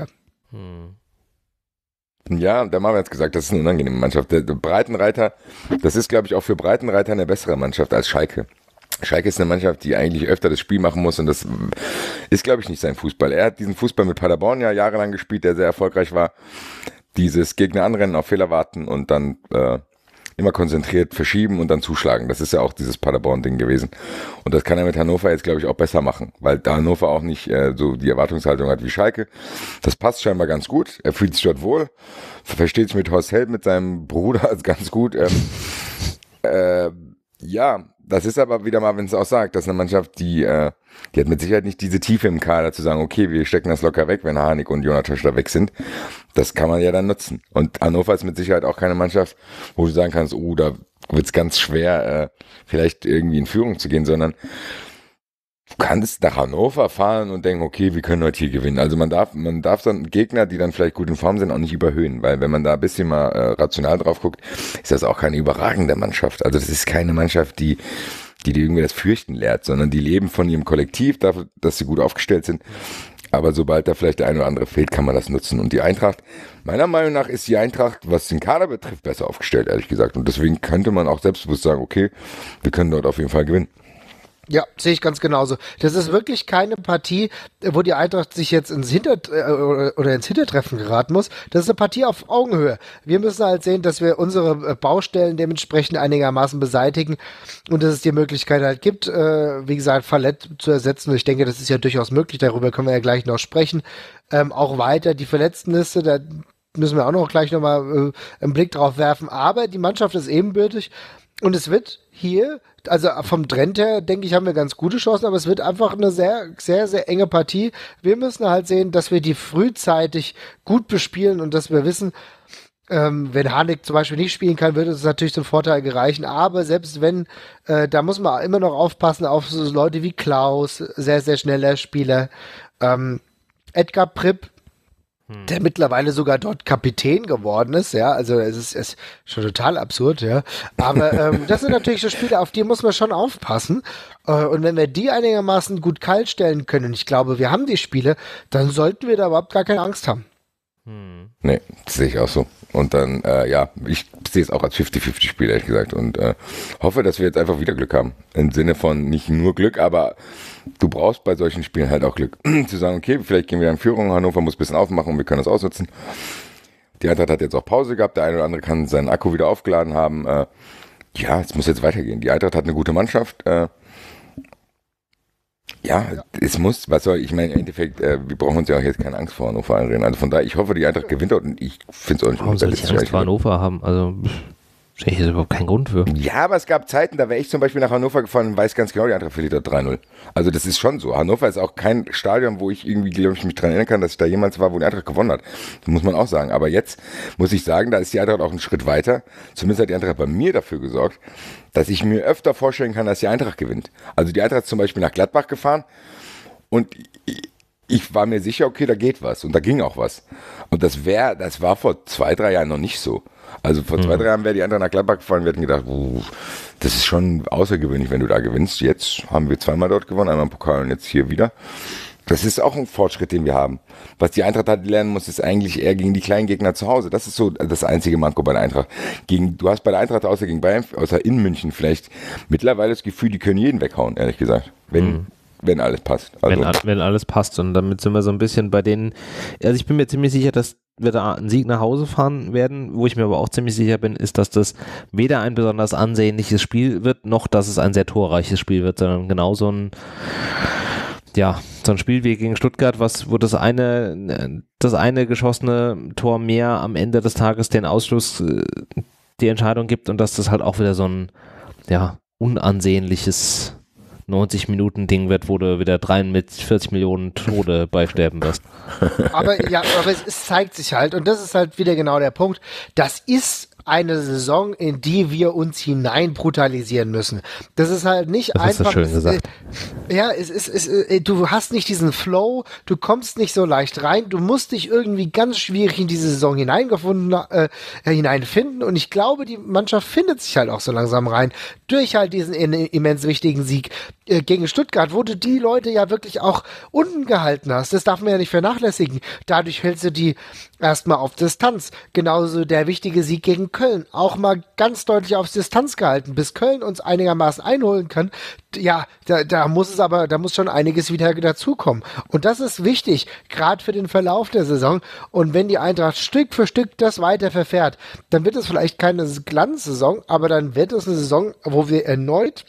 Ja, der Marvin hat gesagt, das ist eine unangenehme Mannschaft. Der Breitenreiter, das ist, glaube ich, auch für Breitenreiter eine bessere Mannschaft als Schalke. Schalke ist eine Mannschaft, die eigentlich öfter das Spiel machen muss, und das ist, glaube ich, nicht sein Fußball. Er hat diesen Fußball mit Paderborn ja jahrelang gespielt, der sehr erfolgreich war. Dieses Gegner anrennen, auf Fehler warten und dann immer konzentriert verschieben und dann zuschlagen. Das ist ja auch dieses Paderborn-Ding gewesen. Und das kann er mit Hannover jetzt, glaube ich, auch besser machen, weil da Hannover auch nicht so die Erwartungshaltung hat wie Schalke. Das passt scheinbar ganz gut. Er fühlt sich dort wohl, versteht sich mit Horst Held, mit seinem Bruder, ganz gut. Ja, das ist aber wieder mal, wenn es auch sagt, das ist eine Mannschaft, die hat mit Sicherheit nicht diese Tiefe im Kader zu sagen, okay, wir stecken das locker weg, wenn Harnik und Jonatasch da weg sind. Das kann man ja dann nutzen. Und Hannover ist mit Sicherheit auch keine Mannschaft, wo du sagen kannst, da wird's ganz schwer, vielleicht irgendwie in Führung zu gehen, sondern du kannst nach Hannover fahren und denken, okay, wir können heute hier gewinnen. Also man darf dann Gegner, die dann vielleicht gut in Form sind, auch nicht überhöhen, weil wenn man da ein bisschen mal rational drauf guckt, ist das auch keine überragende Mannschaft. Also das ist keine Mannschaft, die irgendwie das Fürchten lehrt, sondern die leben von ihrem Kollektiv, dafür, dass sie gut aufgestellt sind. Aber sobald da vielleicht der eine oder andere fehlt, kann man das nutzen. Und die Eintracht, meiner Meinung nach ist die Eintracht, was den Kader betrifft, besser aufgestellt, ehrlich gesagt. Und deswegen könnte man auch selbstbewusst sagen, okay, wir können dort auf jeden Fall gewinnen. Ja, sehe ich ganz genauso. Das ist wirklich keine Partie, wo die Eintracht sich jetzt ins Hintertreffen geraten muss. Das ist eine Partie auf Augenhöhe. Wir müssen halt sehen, dass wir unsere Baustellen dementsprechend einigermaßen beseitigen und dass es die Möglichkeit halt gibt, wie gesagt, Fallett zu ersetzen. Und ich denke, das ist ja durchaus möglich. Darüber können wir ja gleich noch sprechen. Auch weiter die Verletztenliste, da müssen wir auch noch gleich nochmal einen Blick drauf werfen. Aber die Mannschaft ist ebenbürtig. Und es wird hier, also vom Trend her, denke ich, haben wir ganz gute Chancen, aber es wird einfach eine sehr, sehr, sehr enge Partie. Wir müssen halt sehen, dass wir die frühzeitig gut bespielen und dass wir wissen, wenn Harnik zum Beispiel nicht spielen kann, wird es natürlich zum Vorteil gereichen. Aber selbst wenn, da muss man immer noch aufpassen auf so Leute wie Klaus, sehr, sehr schneller Spieler. Edgar Pripp der mittlerweile sogar dort Kapitän geworden ist, ja, also es ist schon total absurd, ja, aber das sind natürlich so Spiele, auf die muss man schon aufpassen, und wenn wir die einigermaßen gut kalt stellen können, und ich glaube, wir haben die Spiele, dann sollten wir da überhaupt gar keine Angst haben. Nee, das sehe ich auch so. Und dann, ich sehe es auch als 50-50-Spiel, ehrlich gesagt. Und hoffe, dass wir jetzt einfach wieder Glück haben. Im Sinne von nicht nur Glück, aber du brauchst bei solchen Spielen halt auch Glück. Zu sagen, okay, vielleicht gehen wir in Führung, Hannover muss ein bisschen aufmachen und wir können das ausnutzen. Die Eintracht hat jetzt auch Pause gehabt, der eine oder andere kann seinen Akku wieder aufgeladen haben. Es muss jetzt weitergehen. Die Eintracht hat eine gute Mannschaft. Es muss, was soll ich meine, im Endeffekt, wir brauchen uns ja auch jetzt keine Angst vor Hannover einreden. Also von daher, ich hoffe, die Eintracht gewinnt dort und ich finde es auch nicht Warum soll ich Angst vor Hannover haben? Also, sehe ich jetzt überhaupt keinen Grund für. Ja, aber es gab Zeiten, da wäre ich zum Beispiel nach Hannover gefahren und weiß ganz genau, die Eintracht verliert dort 3-0. Also das ist schon so. Hannover ist auch kein Stadion, wo ich irgendwie, glaube ich, mich daran erinnern kann, dass ich da jemals war, wo die Eintracht gewonnen hat. Das muss man auch sagen. Aber jetzt muss ich sagen, da ist die Eintracht auch einen Schritt weiter. Zumindest hat die Eintracht bei mir dafür gesorgt, dass ich mir öfter vorstellen kann, dass die Eintracht gewinnt. Also die Eintracht ist zum Beispiel nach Gladbach gefahren und ich war mir sicher, okay, da geht was und da ging auch was. Und das war vor 2-3 Jahren noch nicht so. Also vor 2-3 Jahren wäre die Eintracht nach Gladbach gefahren, wir hätten gedacht, das ist schon außergewöhnlich, wenn du da gewinnst. Jetzt haben wir zweimal dort gewonnen, einmal im Pokal und jetzt hier wieder. Das ist auch ein Fortschritt, den wir haben. Was die Eintracht halt lernen muss, ist eigentlich eher gegen die kleinen Gegner zu Hause. Das ist so das einzige Manko bei der Eintracht. Du hast bei der Eintracht außer gegen Bayern, außer in München vielleicht mittlerweile das Gefühl, die können jeden weghauen, ehrlich gesagt. Wenn alles passt. Also wenn alles passt. Und damit sind wir so ein bisschen bei denen, also ich bin mir ziemlich sicher, dass wir da einen Sieg nach Hause fahren werden. Wo ich mir aber auch ziemlich sicher bin, ist, dass das weder ein besonders ansehnliches Spiel wird, noch dass es ein sehr torreiches Spiel wird, sondern genau so ein Spiel wie gegen Stuttgart, wo das eine geschossene Tor mehr am Ende des Tages den Ausschluss, die Entscheidung gibt und dass das halt auch wieder so ein unansehnliches 90-Minuten-Ding wird, wo du wieder 43 Millionen Tode beisterben wirst. Aber es zeigt sich halt, und das ist halt wieder genau der Punkt, das ist eine Saison, in die wir uns hinein brutalisieren müssen. Das ist halt nicht das einfach. Das schön gesagt. Du hast nicht diesen Flow, du kommst nicht so leicht rein, du musst dich irgendwie ganz schwierig in diese Saison hineinfinden und ich glaube, die Mannschaft findet sich halt auch so langsam rein, durch halt diesen immens wichtigen Sieg gegen Stuttgart, wo du die Leute ja wirklich auch unten gehalten hast. Das darf man ja nicht vernachlässigen. Dadurch hältst du die erstmal auf Distanz. Genauso der wichtige Sieg gegen Köln. Auch mal ganz deutlich auf Distanz gehalten, bis Köln uns einigermaßen einholen kann. Ja, da muss schon einiges wieder dazukommen. Und das ist wichtig, gerade für den Verlauf der Saison. Und wenn die Eintracht Stück für Stück das weiter verfährt, dann wird es vielleicht keine Glanzsaison, aber dann wird es eine Saison, wo wir erneut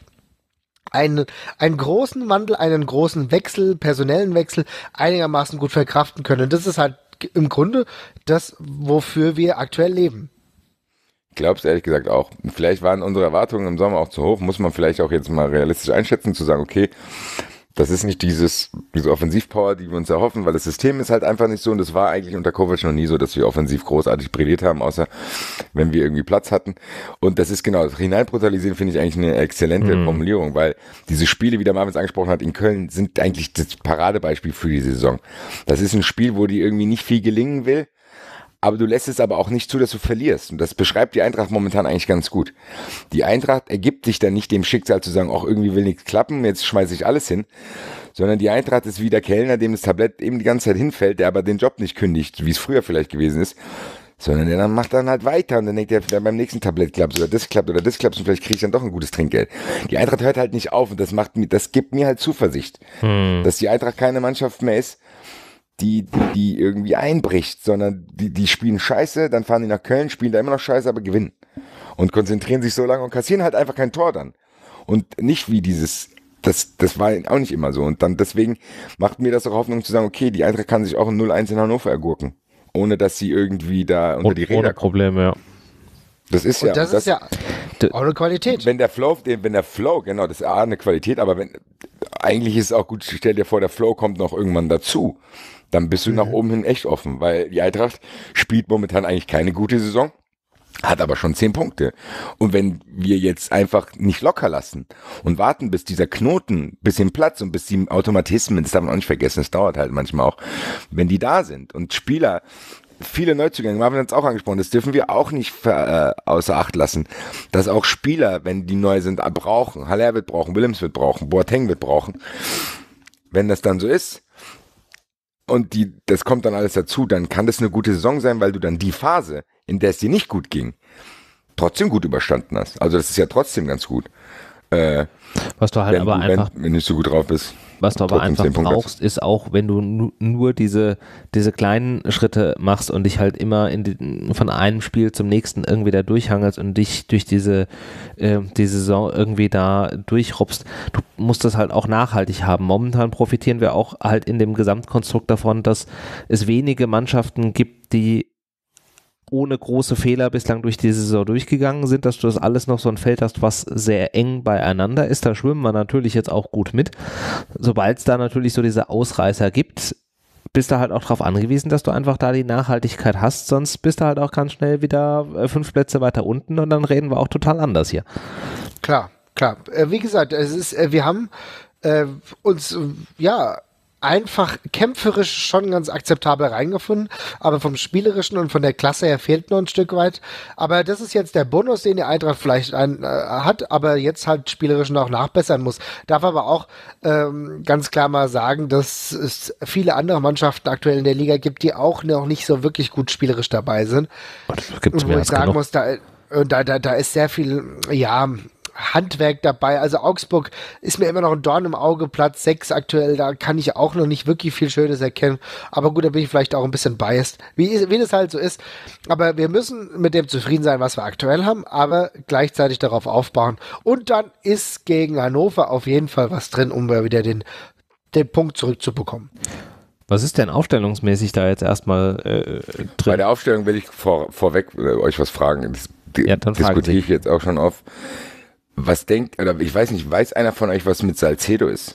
einen großen Wandel, einen großen Wechsel, personellen Wechsel einigermaßen gut verkraften können. Und das ist halt im Grunde das, wofür wir aktuell leben. Ich glaube es ehrlich gesagt auch. Vielleicht waren unsere Erwartungen im Sommer auch zu hoch, muss man vielleicht auch jetzt mal realistisch einschätzen, zu sagen, okay, das ist nicht diese Offensivpower, die wir uns erhoffen, weil das System ist halt einfach nicht so und das war eigentlich unter Kovac noch nie so, dass wir offensiv großartig brilliert haben, außer wenn wir irgendwie Platz hatten. Und das ist genau, das Hineinbrutalisieren finde ich eigentlich eine exzellente Formulierung, weil diese Spiele, wie der Marvin es angesprochen hat, in Köln sind eigentlich das Paradebeispiel für die Saison. Das ist ein Spiel, wo dir irgendwie nicht viel gelingen will, aber du lässt es aber auch nicht zu, dass du verlierst. Und das beschreibt die Eintracht momentan eigentlich ganz gut. Die Eintracht ergibt sich dann nicht dem Schicksal zu sagen, auch irgendwie will nichts klappen, jetzt schmeiße ich alles hin. Sondern die Eintracht ist wie der Kellner, dem das Tablett eben die ganze Zeit hinfällt, der aber den Job nicht kündigt, wie es früher vielleicht gewesen ist. Sondern der macht dann halt weiter und dann denkt er, beim nächsten Tablett klappt oder das klappt und vielleicht kriege ich dann doch ein gutes Trinkgeld. Die Eintracht hört halt nicht auf und das gibt mir halt Zuversicht, dass die Eintracht keine Mannschaft mehr ist, die irgendwie einbricht, sondern die spielen scheiße, dann fahren die nach Köln, spielen da immer noch scheiße, aber gewinnen. Und konzentrieren sich so lange und kassieren halt einfach kein Tor dann. Und nicht wie das war auch nicht immer so. Und dann deswegen macht mir das auch Hoffnung zu sagen, okay, die Eintracht kann sich auch ein 0-1 in Hannover ergurken. Ohne dass sie irgendwie da unter die Räder kommt. Ohne Probleme, ja. Das ist ja auch eine Qualität. Wenn der Flow, genau, das ist A, eine Qualität, aber eigentlich ist es auch gut, stell dir vor, der Flow kommt noch irgendwann dazu. Dann bist du nach oben hin echt offen, weil die Eintracht spielt momentan eigentlich keine gute Saison. hat aber schon 10 Punkte. Und wenn wir jetzt einfach nicht locker lassen und warten, bis dieser Knoten ein bisschen Platz und bis die Automatismen, das darf man auch nicht vergessen, es dauert halt manchmal auch, wenn die da sind und Spieler, viele Neuzugänge, Marvin hat es auch angesprochen, das dürfen wir auch nicht außer Acht lassen, dass auch Spieler, wenn die neu sind, brauchen, Haller wird brauchen, Willems wird brauchen, Boateng wird brauchen. Wenn das dann so ist, und das kommt dann alles dazu, dann kann das eine gute Saison sein, weil du dann die Phase, in der es dir nicht gut ging, trotzdem gut überstanden hast. Also das ist ja trotzdem ganz gut. Was du halt wenn du nicht so gut drauf bist. Was du aber einfach brauchst, ist auch, wenn du nur diese kleinen Schritte machst und dich halt immer von einem Spiel zum nächsten irgendwie da durchhangelst und dich durch diese Saison irgendwie da durchruppst, du musst das halt auch nachhaltig haben. Momentan profitieren wir auch halt in dem Gesamtkonstrukt davon, dass es wenige Mannschaften gibt, die ohne große Fehler bislang durch die Saison durchgegangen sind, dass du das alles noch so ein Feld hast, was sehr eng beieinander ist. Da schwimmen wir natürlich jetzt auch gut mit. Sobald es da natürlich so diese Ausreißer gibt, bist du halt auch darauf angewiesen, dass du einfach da die Nachhaltigkeit hast, sonst bist du halt auch ganz schnell wieder 5 Plätze weiter unten und dann reden wir auch total anders hier. Klar. Wie gesagt, wir haben uns, einfach kämpferisch schon ganz akzeptabel reingefunden, aber vom Spielerischen und von der Klasse her fehlt noch ein Stück weit. Aber das ist jetzt der Bonus, den die Eintracht vielleicht hat, aber jetzt halt spielerisch noch nachbessern muss. Darf aber auch ganz klar mal sagen, dass es viele andere Mannschaften aktuell in der Liga gibt, die auch noch nicht so wirklich gut spielerisch dabei sind. Gibt's wo ich sagen muss, da ist sehr viel, Handwerk dabei. Also Augsburg ist mir immer noch ein Dorn im Auge, Platz 6 aktuell, da kann ich auch noch nicht wirklich viel Schönes erkennen. Aber gut, da bin ich vielleicht auch ein bisschen biased, wie das halt so ist. Aber wir müssen mit dem zufrieden sein, was wir aktuell haben, aber gleichzeitig darauf aufbauen. Und dann ist gegen Hannover auf jeden Fall was drin, um wieder den Punkt zurückzubekommen. Was ist denn aufstellungsmäßig da jetzt erstmal drin? Bei der Aufstellung will ich vorweg euch was fragen. Das diskutiere ich jetzt auch schon auf. Was denkt, oder ich weiß nicht, weiß einer von euch, was mit Salcedo ist?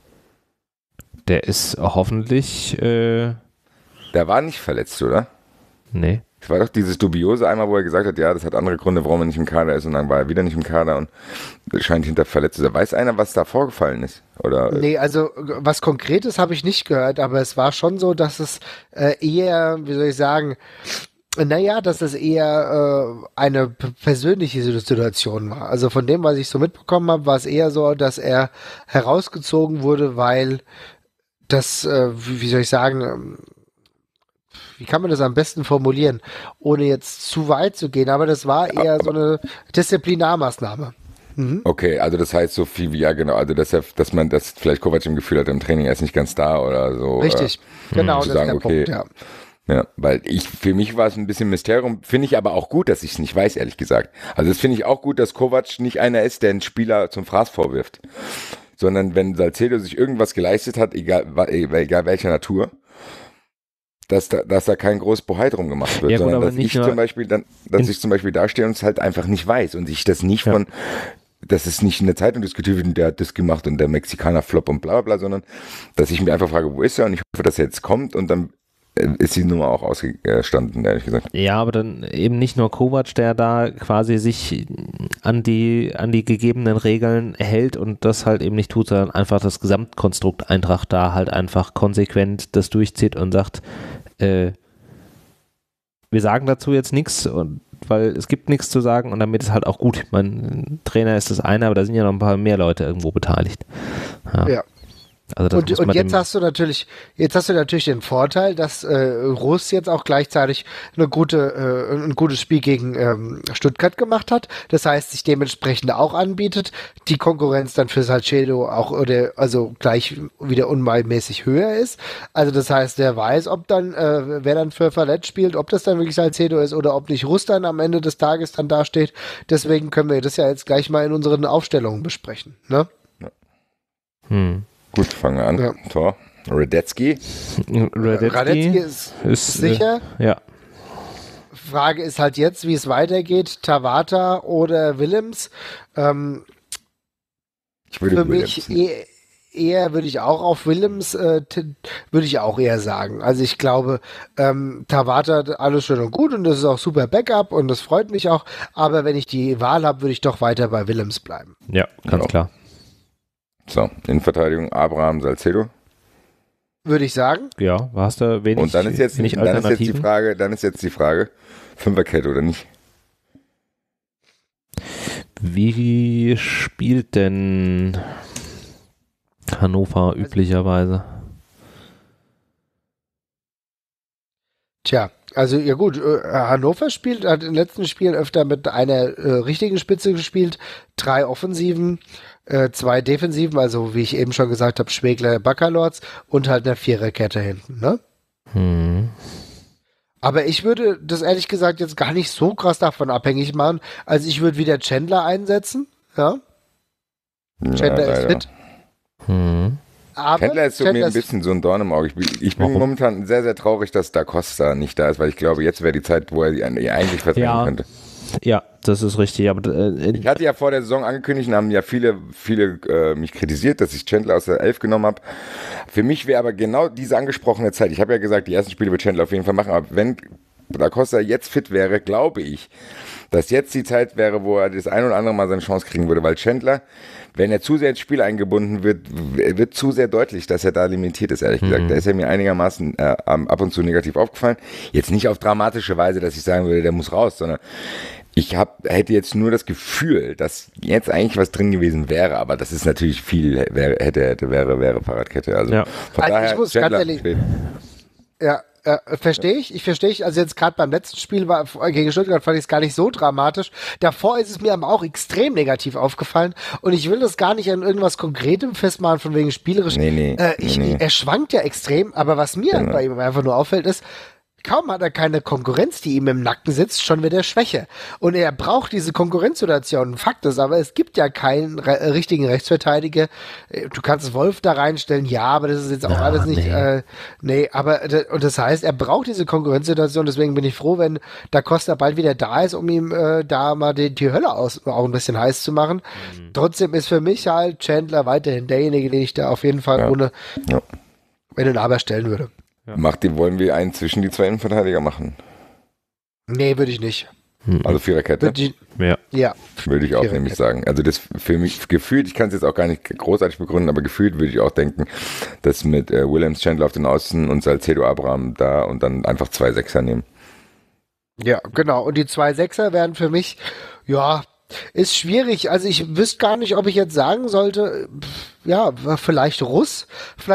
Der ist hoffentlich Der war nicht verletzt, oder? Nee. Es war doch dieses Dubiose einmal, wo er gesagt hat, ja, das hat andere Gründe, warum er nicht im Kader ist, und dann war er wieder nicht im Kader und scheint hinter verletzt zu sein. Weiß einer, was da vorgefallen ist? Oder? Nee, also was Konkretes habe ich nicht gehört, aber es war schon so, dass es eher, wie soll ich sagen, dass das eher eine persönliche Situation war. Also von dem, was ich so mitbekommen habe, war es eher so, dass er herausgezogen wurde, weil das, wie soll ich sagen, wie kann man das am besten formulieren, ohne jetzt zu weit zu gehen, aber das war eher so eine Disziplinarmaßnahme. Mhm. Okay, also das heißt so viel wie, ja genau, also dass vielleicht Kovac im Gefühl hat, im Training er ist nicht ganz da oder so. Richtig, genau, das ist der Punkt, ja. Ja, weil für mich war es ein bisschen Mysterium, finde ich aber auch gut, dass ich es nicht weiß, ehrlich gesagt. Also das finde ich auch gut, dass Kovac nicht einer ist, der einen Spieler zum Fraß vorwirft, sondern wenn Salcedo sich irgendwas geleistet hat, egal welcher Natur, dass da kein großes Bohai drum gemacht wird, sondern dass ich zum Beispiel dastehe und es halt einfach nicht weiß und ich das nicht dass es nicht in der Zeitung diskutiert wird, der hat das gemacht und der Mexikaner Flop und bla bla, sondern dass ich mir einfach frage, wo ist er, und ich hoffe, dass er jetzt kommt, und dann ist die Nummer auch ausgestanden, ehrlich gesagt. Ja, aber dann eben nicht nur Kovac, der da quasi sich an die gegebenen Regeln hält und das halt eben nicht tut, sondern einfach das Gesamtkonstrukt Eintracht da halt einfach konsequent das durchzieht und sagt, wir sagen dazu jetzt nichts, weil es gibt nichts zu sagen, und damit ist halt auch gut. Mein Trainer ist das eine, aber da sind ja noch ein paar mehr Leute irgendwo beteiligt. Ja. Also und jetzt hast du natürlich den Vorteil, dass Russ jetzt auch gleichzeitig ein gutes Spiel gegen Stuttgart gemacht hat. Das heißt, sich dementsprechend auch anbietet. Die Konkurrenz dann für Salcedo auch gleich wieder unmäßig höher ist. Also das heißt, wer weiß, ob dann wer dann für verletzt spielt, ob das dann wirklich Salcedo ist oder ob nicht Russ dann am Ende des Tages dann dasteht. Deswegen können wir das ja jetzt gleich mal in unseren Aufstellungen besprechen. Ne? Ja. Gut, fangen wir an. Ja. Tor. Radetzky ist sicher. Ja. Frage ist halt jetzt, wie es weitergeht. Tabata oder Willems. Ich würde für mich würde ich auch auf Willems, würde ich auch eher sagen. Also ich glaube, Tabata hat alles schön und gut und das ist auch super Backup und das freut mich auch. Aber wenn ich die Wahl habe, würde ich doch weiter bei Willems bleiben. Ja, ganz klar. So, Innenverteidigung Abraham, Salcedo. Würde ich sagen. Ja, hast du wenig, und dann ist jetzt die Frage, Fünferkette oder nicht? Wie spielt denn Hannover üblicherweise? Tja, also ja gut, Hannover hat in den letzten Spielen öfter mit einer richtigen Spitze gespielt, 3 Offensiven, 2 Defensiven, also wie ich eben schon gesagt habe, Schwegler, Baccalords und halt eine Viererkette hinten, ne? Aber ich würde das ehrlich gesagt jetzt gar nicht so krass davon abhängig machen. Also ich würde wieder Chandler einsetzen, ja? Chandler ist fit. Aber Chandler ist mir ein bisschen so ein Dorn im Auge. Ich bin momentan sehr, sehr traurig, dass Da Costa nicht da ist, weil ich glaube, jetzt wäre die Zeit, wo er eigentlich verdrängen könnte. Ja, das ist richtig. Aber, ich hatte ja vor der Saison angekündigt und haben ja viele mich kritisiert, dass ich Chandler aus der 11 genommen habe. Für mich wäre aber genau diese angesprochene Zeit, ich habe ja gesagt, die ersten Spiele wird Chandler auf jeden Fall machen, aber wenn Da Costa jetzt fit wäre, glaube ich, dass jetzt die Zeit wäre, wo er das ein oder andere Mal seine Chance kriegen würde, weil Chandler, wenn er zu sehr ins Spiel eingebunden wird zu sehr deutlich, dass er da limitiert ist, ehrlich gesagt. Da ist er mir einigermaßen ab und zu negativ aufgefallen. Jetzt nicht auf dramatische Weise, dass ich sagen würde, der muss raus, sondern ich hätte jetzt nur das Gefühl, dass jetzt eigentlich was drin gewesen wäre, aber das ist natürlich viel, wäre Fahrradkette. Also von daher, ich muss ganz ehrlich, verstehe ich. Also jetzt gerade beim letzten Spiel gegen Stuttgart fand ich es gar nicht so dramatisch. Davor ist es mir aber auch extrem negativ aufgefallen und ich will das gar nicht an irgendwas Konkretem festmachen, von wegen spielerisch. Nee. Er schwankt ja extrem, aber was mir bei ihm einfach nur auffällt ist, kaum hat er keine Konkurrenz, die ihm im Nacken sitzt, schon wieder Schwäche. Und er braucht diese Konkurrenzsituation. Fakt ist aber, es gibt ja keinen richtigen Rechtsverteidiger. Du kannst Wolf da reinstellen, ja, aber das ist jetzt auch alles nicht, und das heißt, er braucht diese Konkurrenzsituation, deswegen bin ich froh, wenn Da Costa bald wieder da ist, um ihm da mal die Hölle auch ein bisschen heiß zu machen. Trotzdem ist für mich halt Chandler weiterhin derjenige, den ich da auf jeden Fall ohne Wenn und Aber stellen würde. Ja. Wollen wir einen zwischen die 2 Innenverteidiger machen? Nee, würde ich nicht. Also Viererkette? Ja. Würde ich auch nämlich sagen. Also das für mich gefühlt, ich kann es jetzt auch gar nicht großartig begründen, aber gefühlt würde ich auch denken, dass mit Willems, Chandler auf den Außen und Salcedo Abraham da und dann einfach 2 Sechser nehmen. Ja, genau. Und die 2 Sechser wären für mich, ist schwierig. Also ich wüsste gar nicht, ob ich jetzt sagen sollte, vielleicht Russ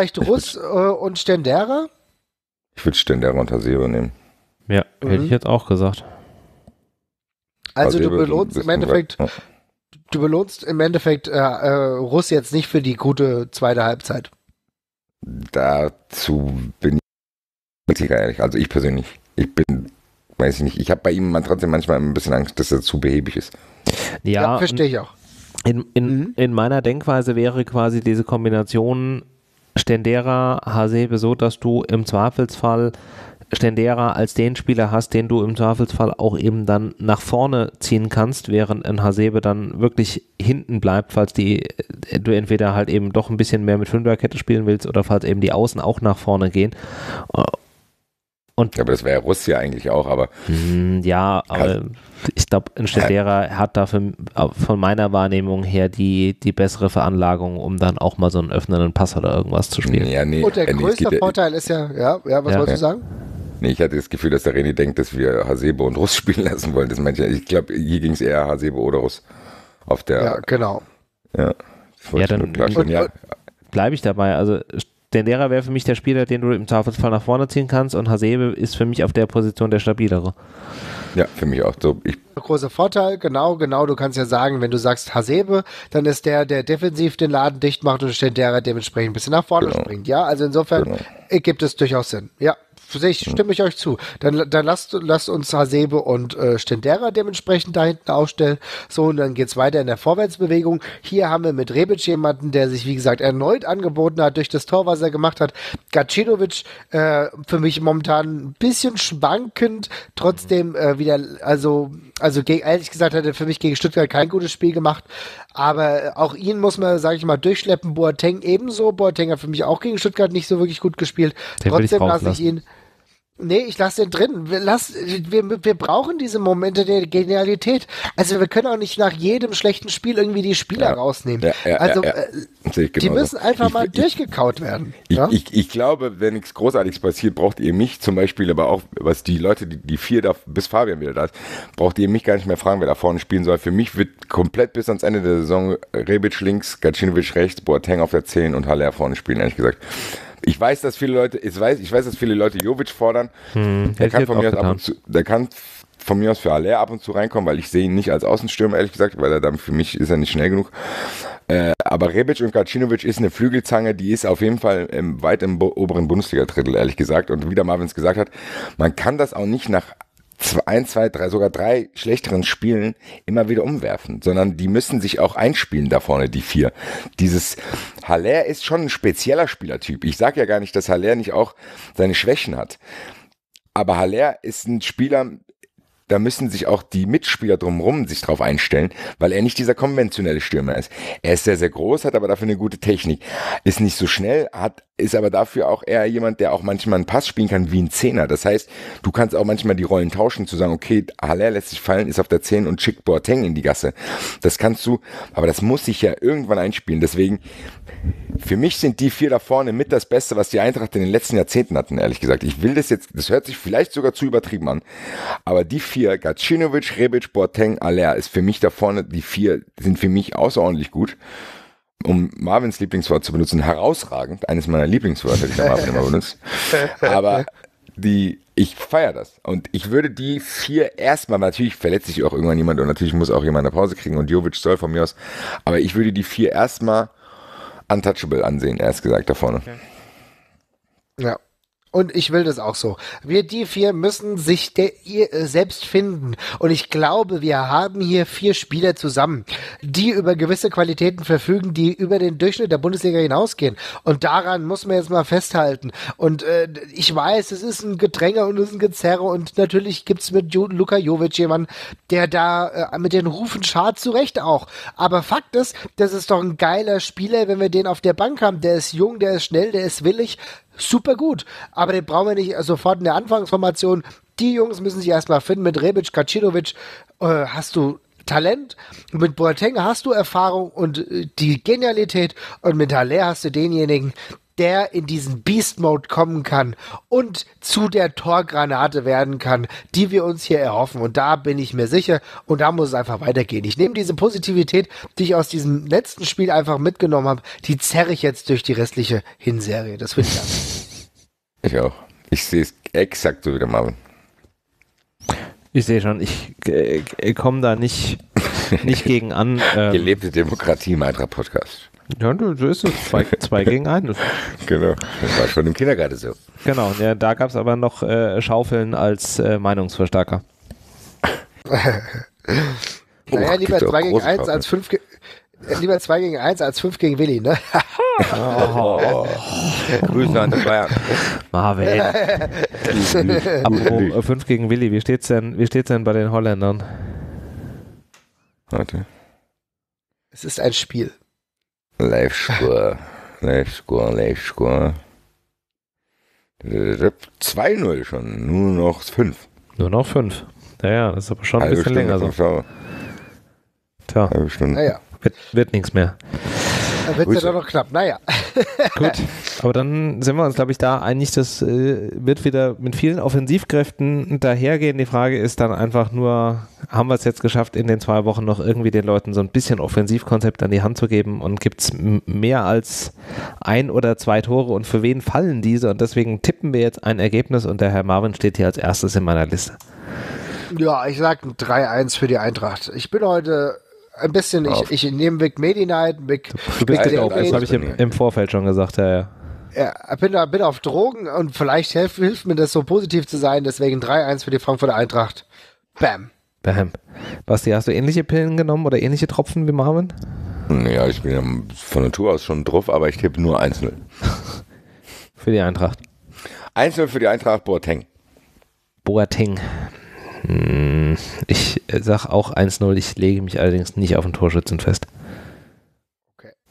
und Stendera. Ich würde Stendera und Hasebe nehmen. Ja, hätte ich jetzt auch gesagt. Also du belohnst im Endeffekt Russ jetzt nicht für die gute zweite Halbzeit. Dazu bin ich ehrlich. Also ich persönlich, weiß ich nicht. Ich habe bei ihm trotzdem manchmal ein bisschen Angst, dass er zu behäbig ist. Ja, verstehe ich auch. In meiner Denkweise wäre quasi diese Kombination Stendera, Hasebe so, dass du im Zweifelsfall Stendera als den Spieler hast, den du im Zweifelsfall auch eben dann nach vorne ziehen kannst, während ein Hasebe dann wirklich hinten bleibt, falls du entweder halt eben doch ein bisschen mehr mit Fünferkette spielen willst oder falls eben die Außen auch nach vorne gehen. Aber das wäre ja Russ ja eigentlich auch, aber... aber ich glaube, ein Stendera hat da von meiner Wahrnehmung her die bessere Veranlagung, um dann auch mal so einen öffnenden Pass oder irgendwas zu spielen. Ja, und der größte Vorteil ist was wolltest du sagen? Nee, ich hatte das Gefühl, dass der René denkt, dass wir Hasebe und Russ spielen lassen wollen. Das meinte ich glaube, hier ging es eher Hasebe oder Russ. Auf der... Ja, genau. Ja, dann bleibe ich dabei. Also Stendera wäre für mich der Spieler, den du im Zweifelsfall nach vorne ziehen kannst und Hasebe ist für mich auf der Position der stabilere. Ja, für mich auch so. Großer Vorteil, genau, du kannst ja sagen, wenn du sagst Hasebe, dann ist der defensiv den Laden dicht macht und Stendera dementsprechend ein bisschen nach vorne springt, ja, also insofern gibt es durchaus Sinn, ja. Stimme ich euch zu. Dann lasst uns Hasebe und Stendera dementsprechend da hinten aufstellen. So, und dann geht's weiter in der Vorwärtsbewegung. Hier haben wir mit Rebic jemanden, der sich, wie gesagt, erneut angeboten hat durch das Tor, was er gemacht hat. Gacinovic für mich momentan ein bisschen schwankend, trotzdem wieder, also ehrlich gesagt hat er für mich gegen Stuttgart kein gutes Spiel gemacht, Aber auch ihn muss man, sage ich mal, durchschleppen. Boateng ebenso. Boateng hat für mich auch gegen Stuttgart nicht so wirklich gut gespielt. Trotzdem lasse ich ihn. Nee, ich lasse den drin. Wir brauchen diese Momente der Genialität. Also wir können auch nicht nach jedem schlechten Spiel irgendwie die Spieler rausnehmen. Die müssen einfach mal durchgekaut werden. Ich glaube, wenn nichts Großartiges passiert, braucht ihr mich zum Beispiel, aber auch, was die Leute, die 4 da, bis Fabian wieder da ist, braucht ihr mich gar nicht mehr fragen, wer da vorne spielen soll. Für mich wird komplett bis ans Ende der Saison Rebic links, Gacinovic rechts, Boateng auf der 10 und Haller vorne spielen, ehrlich gesagt. Ich weiß, dass viele Leute, Jovic fordern. Der kann von mir aus für Haller ab und zu reinkommen, weil ich sehe ihn nicht als Außenstürmer, ehrlich gesagt, weil er dann für mich ist er nicht schnell genug. Aber Rebic und Gacinovic ist eine Flügelzange, die ist auf jeden Fall weit im oberen Bundesliga-Drittel, ehrlich gesagt. Und wie der Marvins gesagt hat, man kann das auch nicht nach 1, 2, 3, sogar 3 schlechteren Spielen immer wieder umwerfen, sondern die müssen sich auch einspielen da vorne, die 4. Dieses Haller ist schon ein spezieller Spielertyp. Ich sage ja gar nicht, dass Haller nicht auch seine Schwächen hat. Aber Haller ist ein Spieler, da müssen sich auch die Mitspieler drumherum sich drauf einstellen, weil er nicht dieser konventionelle Stürmer ist. Er ist sehr, sehr groß, hat aber dafür eine gute Technik. Ist nicht so schnell, ist aber dafür auch eher jemand, der auch manchmal einen Pass spielen kann wie ein Zehner. Das heißt, du kannst auch manchmal die Rollen tauschen, zu sagen, okay, Haller lässt sich fallen, ist auf der 10 und schickt Boateng in die Gasse. Das kannst du, aber das muss sich ja irgendwann einspielen. Deswegen, für mich sind die 4 da vorne mit das Beste, was die Eintracht in den letzten Jahrzehnten hatten, ehrlich gesagt. Ich will das jetzt, das hört sich vielleicht sogar zu übertrieben an, aber die 4, Gacinovic, Rebic, Boateng, Haller, ist für mich da vorne, die 4 sind für mich außerordentlich gut. Um Marvins Lieblingswort zu benutzen, herausragend, eines meiner Lieblingswörter, die der Marvin immer benutzt. Aber ich feiere das. Und ich würde die 4 erstmal, natürlich verletzt sich auch irgendwann jemand und natürlich muss auch jemand eine Pause kriegen und Jovic soll von mir aus, aber ich würde die 4 erstmal untouchable ansehen, erst gesagt, da vorne. Okay. Ja. Und ich will das auch so. Die 4 müssen sich selbst finden. Und ich glaube, wir haben hier 4 Spieler zusammen, die über gewisse Qualitäten verfügen, die über den Durchschnitt der Bundesliga hinausgehen. Und daran muss man jetzt mal festhalten. Und ich weiß, es ist ein Gedränge und es ist ein Gezerre. Und natürlich gibt's mit Luka Jovic jemanden, der da mit den Rufen schart, zu Recht auch. Aber Fakt ist, das ist doch ein geiler Spieler, wenn wir den auf der Bank haben. Der ist jung, der ist schnell, der ist willig. Super gut, aber den brauchen wir nicht sofort in der Anfangsformation. Die Jungs müssen sich erstmal finden. Mit Rebic, Gacinovic hast du Talent, mit Boateng hast du Erfahrung und die Genialität und mit Haller hast du denjenigen, der in diesen Beast-Mode kommen kann und zu der Torgranate werden kann, die wir uns hier erhoffen. Und da bin ich mir sicher und da muss es einfach weitergehen. Ich nehme diese Positivität, die ich aus diesem letzten Spiel einfach mitgenommen habe, die zerre ich jetzt durch die restliche Hinserie. Das finde ich an. Ich auch. Ich sehe es exakt so wie der Marvin. Ich sehe schon, ich komme da nicht gegen an. Gelebte Demokratie im Eintracht-Podcast. Ja, so ist es. 2 gegen 1. Genau, das war schon im Kindergarten so. Genau, ja, da gab es aber noch Schaufeln als Meinungsverstärker. Naja, lieber 2 gegen 1 als 5 lieber 2 gegen 1 als 5 gegen Willi, ne? Grüße an den Bayern. Marvin. Apropos 5 gegen Willi, wie steht's denn bei den Holländern? Warte. Es ist ein Spiel. Live-Score. 2-0 schon, nur noch 5. Nur noch 5. Naja, das ist aber schon ein bisschen länger so. Tja, halbe Stunde. Naja. Wird nichts mehr. Dann wird es ja doch noch knapp. Naja. Gut, aber dann sind wir uns, glaube ich, da einig, das wird wieder mit vielen Offensivkräften dahergehen. Die Frage ist dann einfach nur, haben wir es jetzt geschafft, in den 2 Wochen noch irgendwie den Leuten so ein bisschen Offensivkonzept an die Hand zu geben und gibt es mehr als 1 oder 2 Tore und für wen fallen diese? Und deswegen tippen wir jetzt ein Ergebnis und der Herr Marvin steht hier als erstes in meiner Liste. Ja, ich sag 3-1 für die Eintracht. Ich bin heute ein bisschen, ich nehme Vic Medi-Night, Du bist das habe ich im Vorfeld schon gesagt, ja. Ja, bin auf Drogen und vielleicht hilft mir das so positiv zu sein, deswegen 3-1 für die Frankfurter Eintracht. Bam. Basti, hast du ähnliche Pillen genommen oder ähnliche Tropfen wie Marvin? Ja, ich bin ja von Natur aus schon drauf, aber ich tippe nur 1-0. Für die Eintracht. 1-0 für die Eintracht, Boateng. Ich sag auch 1-0, ich lege mich allerdings nicht auf den Torschützen fest.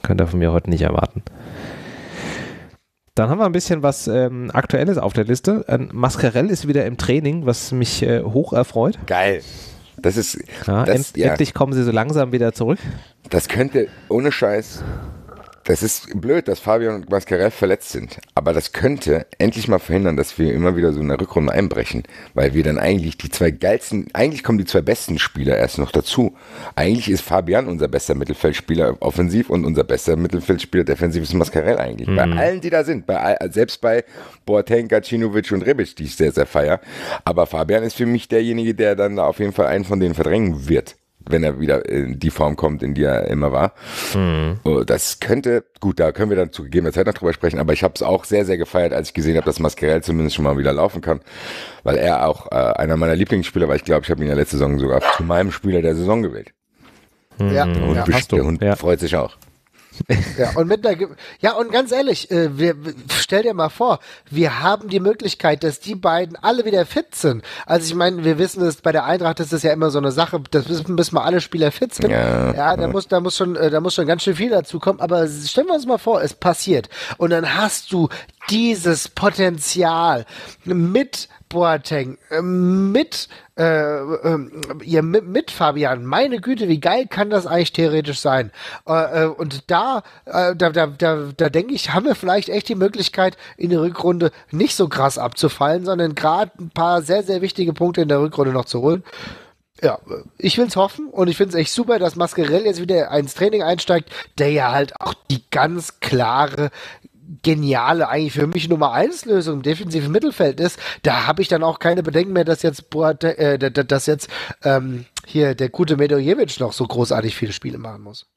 Könnt ihr von mir heute nicht erwarten. Dann haben wir ein bisschen was Aktuelles auf der Liste. Mascarell ist wieder im Training, was mich hoch erfreut. Geil. Das ist... Endlich kommen sie so langsam wieder zurück. Das könnte, ohne Scheiß... Das ist blöd, dass Fabian und Mascarell verletzt sind, aber das könnte endlich mal verhindern, dass wir immer wieder so eine Rückrunde einbrechen, weil wir dann eigentlich eigentlich kommen die zwei besten Spieler erst noch dazu. Eigentlich ist Fabian unser bester Mittelfeldspieler offensiv und unser bester Mittelfeldspieler defensiv ist Mascarell eigentlich. Bei allen, die da sind, selbst bei Boateng, Gacinovic und Rebic, die ich sehr, sehr feier. Aber Fabian ist für mich derjenige, der dann auf jeden Fall einen von denen verdrängen wird, wenn er wieder in die Form kommt, in die er immer war. Das könnte, gut, da können wir dann zu gegebener Zeit noch drüber sprechen, aber ich habe es auch sehr, sehr gefeiert, als ich gesehen habe, dass Mascarell zumindest schon mal wieder laufen kann, weil er auch einer meiner Lieblingsspieler war. Ich glaube, ich habe ihn ja letzte Saison sogar zu meinem Spieler der Saison gewählt. Ja, Der Hund freut sich auch. Ja, und ganz ehrlich, stell dir mal vor, wir haben die Möglichkeit, dass die beiden alle wieder fit sind. Also ich meine, wir wissen es, bei der Eintracht ist das ja immer so eine Sache, das müssen mal alle Spieler fit sind. Da muss schon ganz schön viel dazu kommen, aber stellen wir uns mal vor, es passiert. Und dann hast du dieses Potenzial mit Boateng, mit Fabian. Meine Güte, wie geil kann das eigentlich theoretisch sein? Und da denke ich, haben wir vielleicht echt die Möglichkeit, in der Rückrunde nicht so krass abzufallen, sondern gerade ein paar sehr, sehr wichtige Punkte in der Rückrunde noch zu holen. Ja, ich will's hoffen und ich finde es echt super, dass Mascarell jetzt wieder ins Training einsteigt, der ja halt auch die ganz klare, geniale, eigentlich für mich Nummer 1 Lösung im defensiven Mittelfeld ist. Da habe ich dann auch keine Bedenken mehr, dass jetzt hier der gute Medojevic noch so großartig viele Spiele machen muss.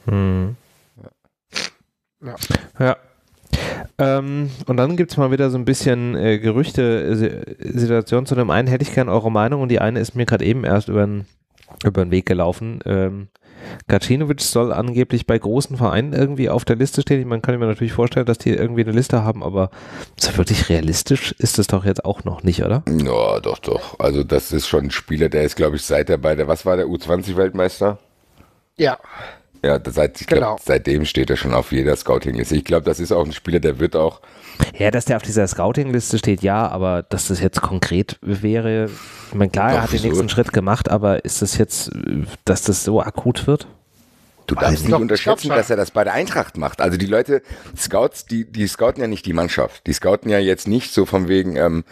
Ja. Und dann gibt es mal wieder so ein bisschen Gerüchte-Situation. Zu dem einen hätte ich gerne eure Meinung und die eine ist mir gerade eben erst über den Weg gelaufen. Gacinovic soll angeblich bei großen Vereinen irgendwie auf der Liste stehen. Man kann mir natürlich vorstellen, dass die irgendwie eine Liste haben, aber so wirklich realistisch ist das doch jetzt auch noch nicht, oder? Ja, doch. Also das ist schon ein Spieler, der ist, glaube ich, was war der U20-Weltmeister? Ja. Ja, seitdem steht er schon auf jeder Scouting-Liste. Ich glaube, das ist auch ein Spieler, der wird auch... Ja, dass der auf dieser Scouting-Liste steht, ja, aber dass das jetzt konkret wäre, ich meine, klar, er hat den nächsten Schritt gemacht, aber ist das jetzt, dass das so akut wird? Du darfst nicht unterschätzen, dass er das bei der Eintracht macht. Also die Leute, Scouts, die scouten ja nicht die Mannschaft. Die scouten ja jetzt nicht so von wegen...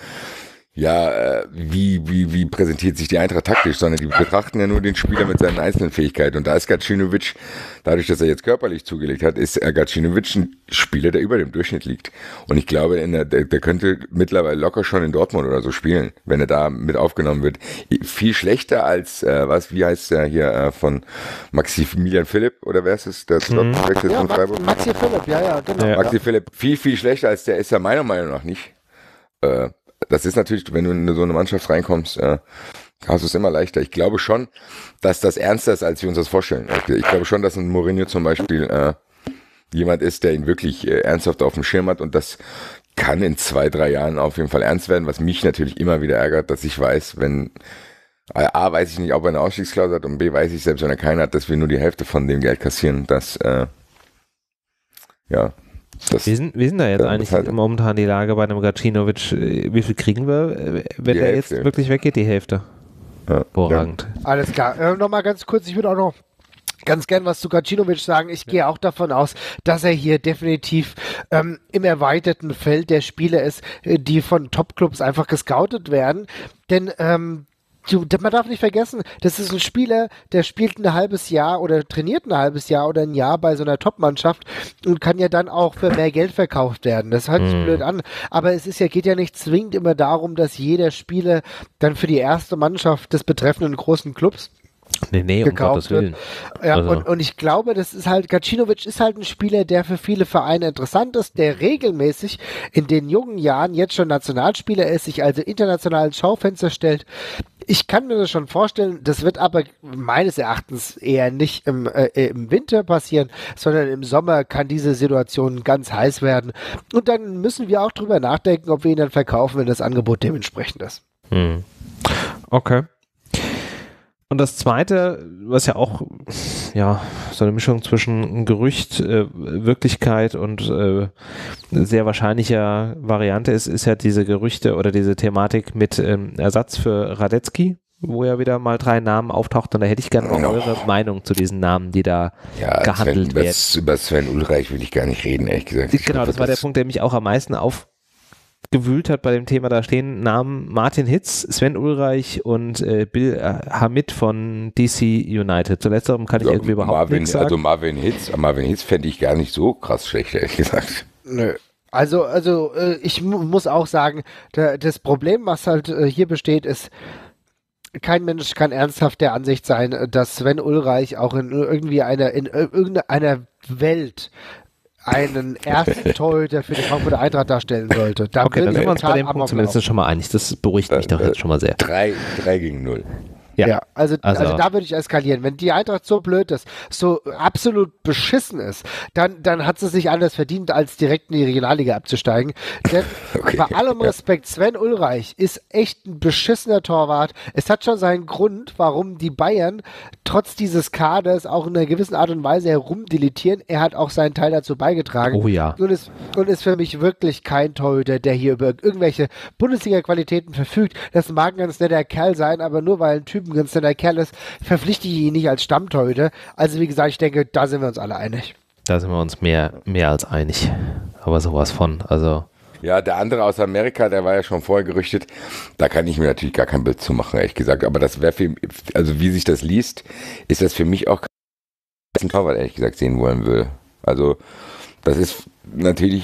wie präsentiert sich die Eintracht taktisch, sondern die betrachten ja nur den Spieler mit seinen einzelnen Fähigkeiten. Und da ist Gacinovic, dadurch, dass er jetzt körperlich zugelegt hat, ist Gacinovic ein Spieler, der über dem Durchschnitt liegt. Und ich glaube, der könnte mittlerweile locker schon in Dortmund oder so spielen, wenn er da mit aufgenommen wird. Viel schlechter als, wie heißt der hier, von Maximilian Philipp, oder wer ist es, der von Freiburg? Maxi Philipp, ja, genau. Ja. Maxi Philipp, viel, viel schlechter als der ist er meiner Meinung nach nicht. Das ist natürlich, wenn du in so eine Mannschaft reinkommst, hast du es immer leichter. Ich glaube schon, dass das ernster ist, als wir uns das vorstellen. Ich glaube schon, dass ein Mourinho zum Beispiel jemand ist, der ihn wirklich ernsthaft auf dem Schirm hat und das kann in 2-3 Jahren auf jeden Fall ernst werden, was mich natürlich immer wieder ärgert, dass ich weiß, wenn A, weiß ich nicht, ob er eine Ausstiegsklausel hat und B, weiß ich, selbst wenn er keine hat, dass wir nur die Hälfte von dem Geld kassieren, Wie sind da jetzt eigentlich momentan die Lage bei einem Gacinovic? Wie viel kriegen wir, wenn der jetzt wirklich weggeht? Die Hälfte. Ja. Hervorragend. Ja. Alles klar. Nochmal ganz kurz, ich würde auch noch ganz gern was zu Gacinovic sagen. Ich gehe auch davon aus, dass er hier definitiv im erweiterten Feld der Spieler ist, die von Topclubs einfach gescoutet werden. Denn man darf nicht vergessen, das ist ein Spieler, der spielt ein halbes Jahr oder trainiert ein halbes Jahr oder ein Jahr bei so einer Top-Mannschaft und kann ja dann auch für mehr Geld verkauft werden. Das hört sich blöd an, aber geht ja nicht zwingend immer darum, dass jeder Spieler dann für die erste Mannschaft des betreffenden großen Clubs um Gottes Willen. Ja, also. und ich glaube, Gacinovic ist halt ein Spieler, der für viele Vereine interessant ist, der regelmäßig in den jungen Jahren jetzt schon Nationalspieler ist, sich also international ins Schaufenster stellt. Ich kann mir das schon vorstellen, das wird aber meines Erachtens eher nicht im Winter passieren, sondern im Sommer kann diese Situation ganz heiß werden. Und dann müssen wir auch drüber nachdenken, ob wir ihn dann verkaufen, wenn das Angebot dementsprechend ist. Okay. Und das Zweite, was ja auch so eine Mischung zwischen Gerücht, Wirklichkeit und sehr wahrscheinlicher Variante ist ja diese Gerüchte oder diese Thematik mit Ersatz für Radetzky, wo ja wieder mal 3 Namen auftaucht. Und da hätte ich gerne mal eure Meinung zu diesen Namen, die da gehandelt werden. Über Sven Ulreich will ich gar nicht reden, ehrlich gesagt. Genau, das war der Punkt, der mich auch am meisten aufgewühlt hat bei dem Thema. Da stehen Namen Martin Hitz, Sven Ulreich und Bill Hamid von DC United. Zu letzterem kann ich irgendwie überhaupt nichts sagen. Also Marvin Hitz fände ich gar nicht so krass schlecht, ehrlich gesagt. Nö. Also ich muss auch sagen, das Problem, was halt hier besteht, ist, kein Mensch kann ernsthaft der Ansicht sein, dass Sven Ulreich auch in irgendeiner Welt einen ersten Torhüter für die Frankfurter Eintracht darstellen sollte. Da okay, dann sind wir uns bei dem Punkt zumindest schon mal einig. Das beruhigt mich doch jetzt schon mal sehr. 3-0. Ja, also da würde ich eskalieren. Wenn die Eintracht so blöd ist, so absolut beschissen ist, dann hat sie sich anders verdient, als direkt in die Regionalliga abzusteigen. Denn bei allem Respekt, Sven Ulreich ist echt ein beschissener Torwart. Es hat schon seinen Grund, warum die Bayern trotz dieses Kaders auch in einer gewissen Art und Weise herumdilettieren. Er hat auch seinen Teil dazu beigetragen. Oh ja. Und ist für mich wirklich kein Torhüter, der hier über irgendwelche Bundesliga-Qualitäten verfügt. Das mag ein ganz netter Kerl sein, aber nur weil ein Typ ein ganz netter Kerl ist, verpflichte ich ihn nicht als Stammtorhüter. Also wie gesagt, ich denke, da sind wir uns alle einig. Da sind wir uns mehr als einig. Aber sowas von, also... Ja, der andere aus Amerika, der war ja schon vorher gerüchtet. Da kann ich mir natürlich gar kein Bild zu machen, ehrlich gesagt. Aber das wäre also wie sich das liest, ist das für mich auch kein Torwart, ehrlich gesagt, sehen wollen will. Also das ist natürlich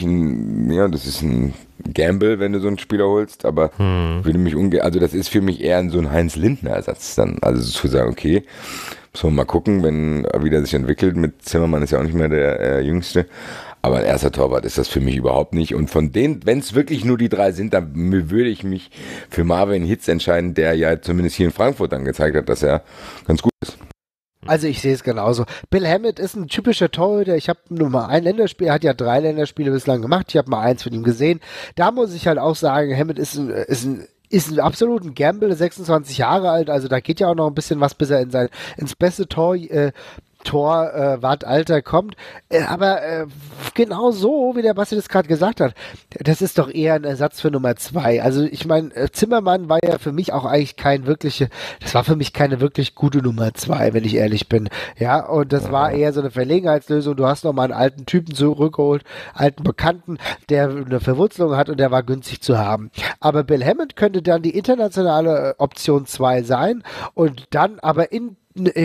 ein Gamble, wenn du so einen Spieler holst, aber würde mich also das ist für mich eher so ein Heinz-Lindner-Ersatz dann. Also zu sagen, okay, müssen wir mal gucken, wenn er wieder sich entwickelt. Mit Zimmermann ist ja auch nicht mehr der Jüngste. Aber ein erster Torwart ist das für mich überhaupt nicht. Und von denen, wenn es wirklich nur die 3 sind, dann würde ich mich für Marvin Hitz entscheiden, der ja zumindest hier in Frankfurt dann gezeigt hat, dass er ganz gut ist. Also ich sehe es genauso. Bill Hamid ist ein typischer Torhüter. Ich habe nur mal ein Länderspiel, er hat ja 3 Länderspiele bislang gemacht. Ich habe mal 1 von ihm gesehen. Da muss ich halt auch sagen, Hamid ist ein absoluter Gamble, 26 Jahre alt. Also da geht ja auch noch ein bisschen was, bis er ins beste Torwartalter kommt, aber genau so, wie der Basti das gerade gesagt hat, das ist doch eher ein Ersatz für Nummer 2. Also ich meine, Zimmermann war ja für mich auch eigentlich das war für mich keine wirklich gute Nummer 2, wenn ich ehrlich bin. Ja, und das war eher so eine Verlegenheitslösung. Du hast noch mal einen alten Typen zurückgeholt, alten Bekannten, der eine Verwurzelung hat und der war günstig zu haben. Aber Bill Hamid könnte dann die internationale Option 2 sein und dann aber in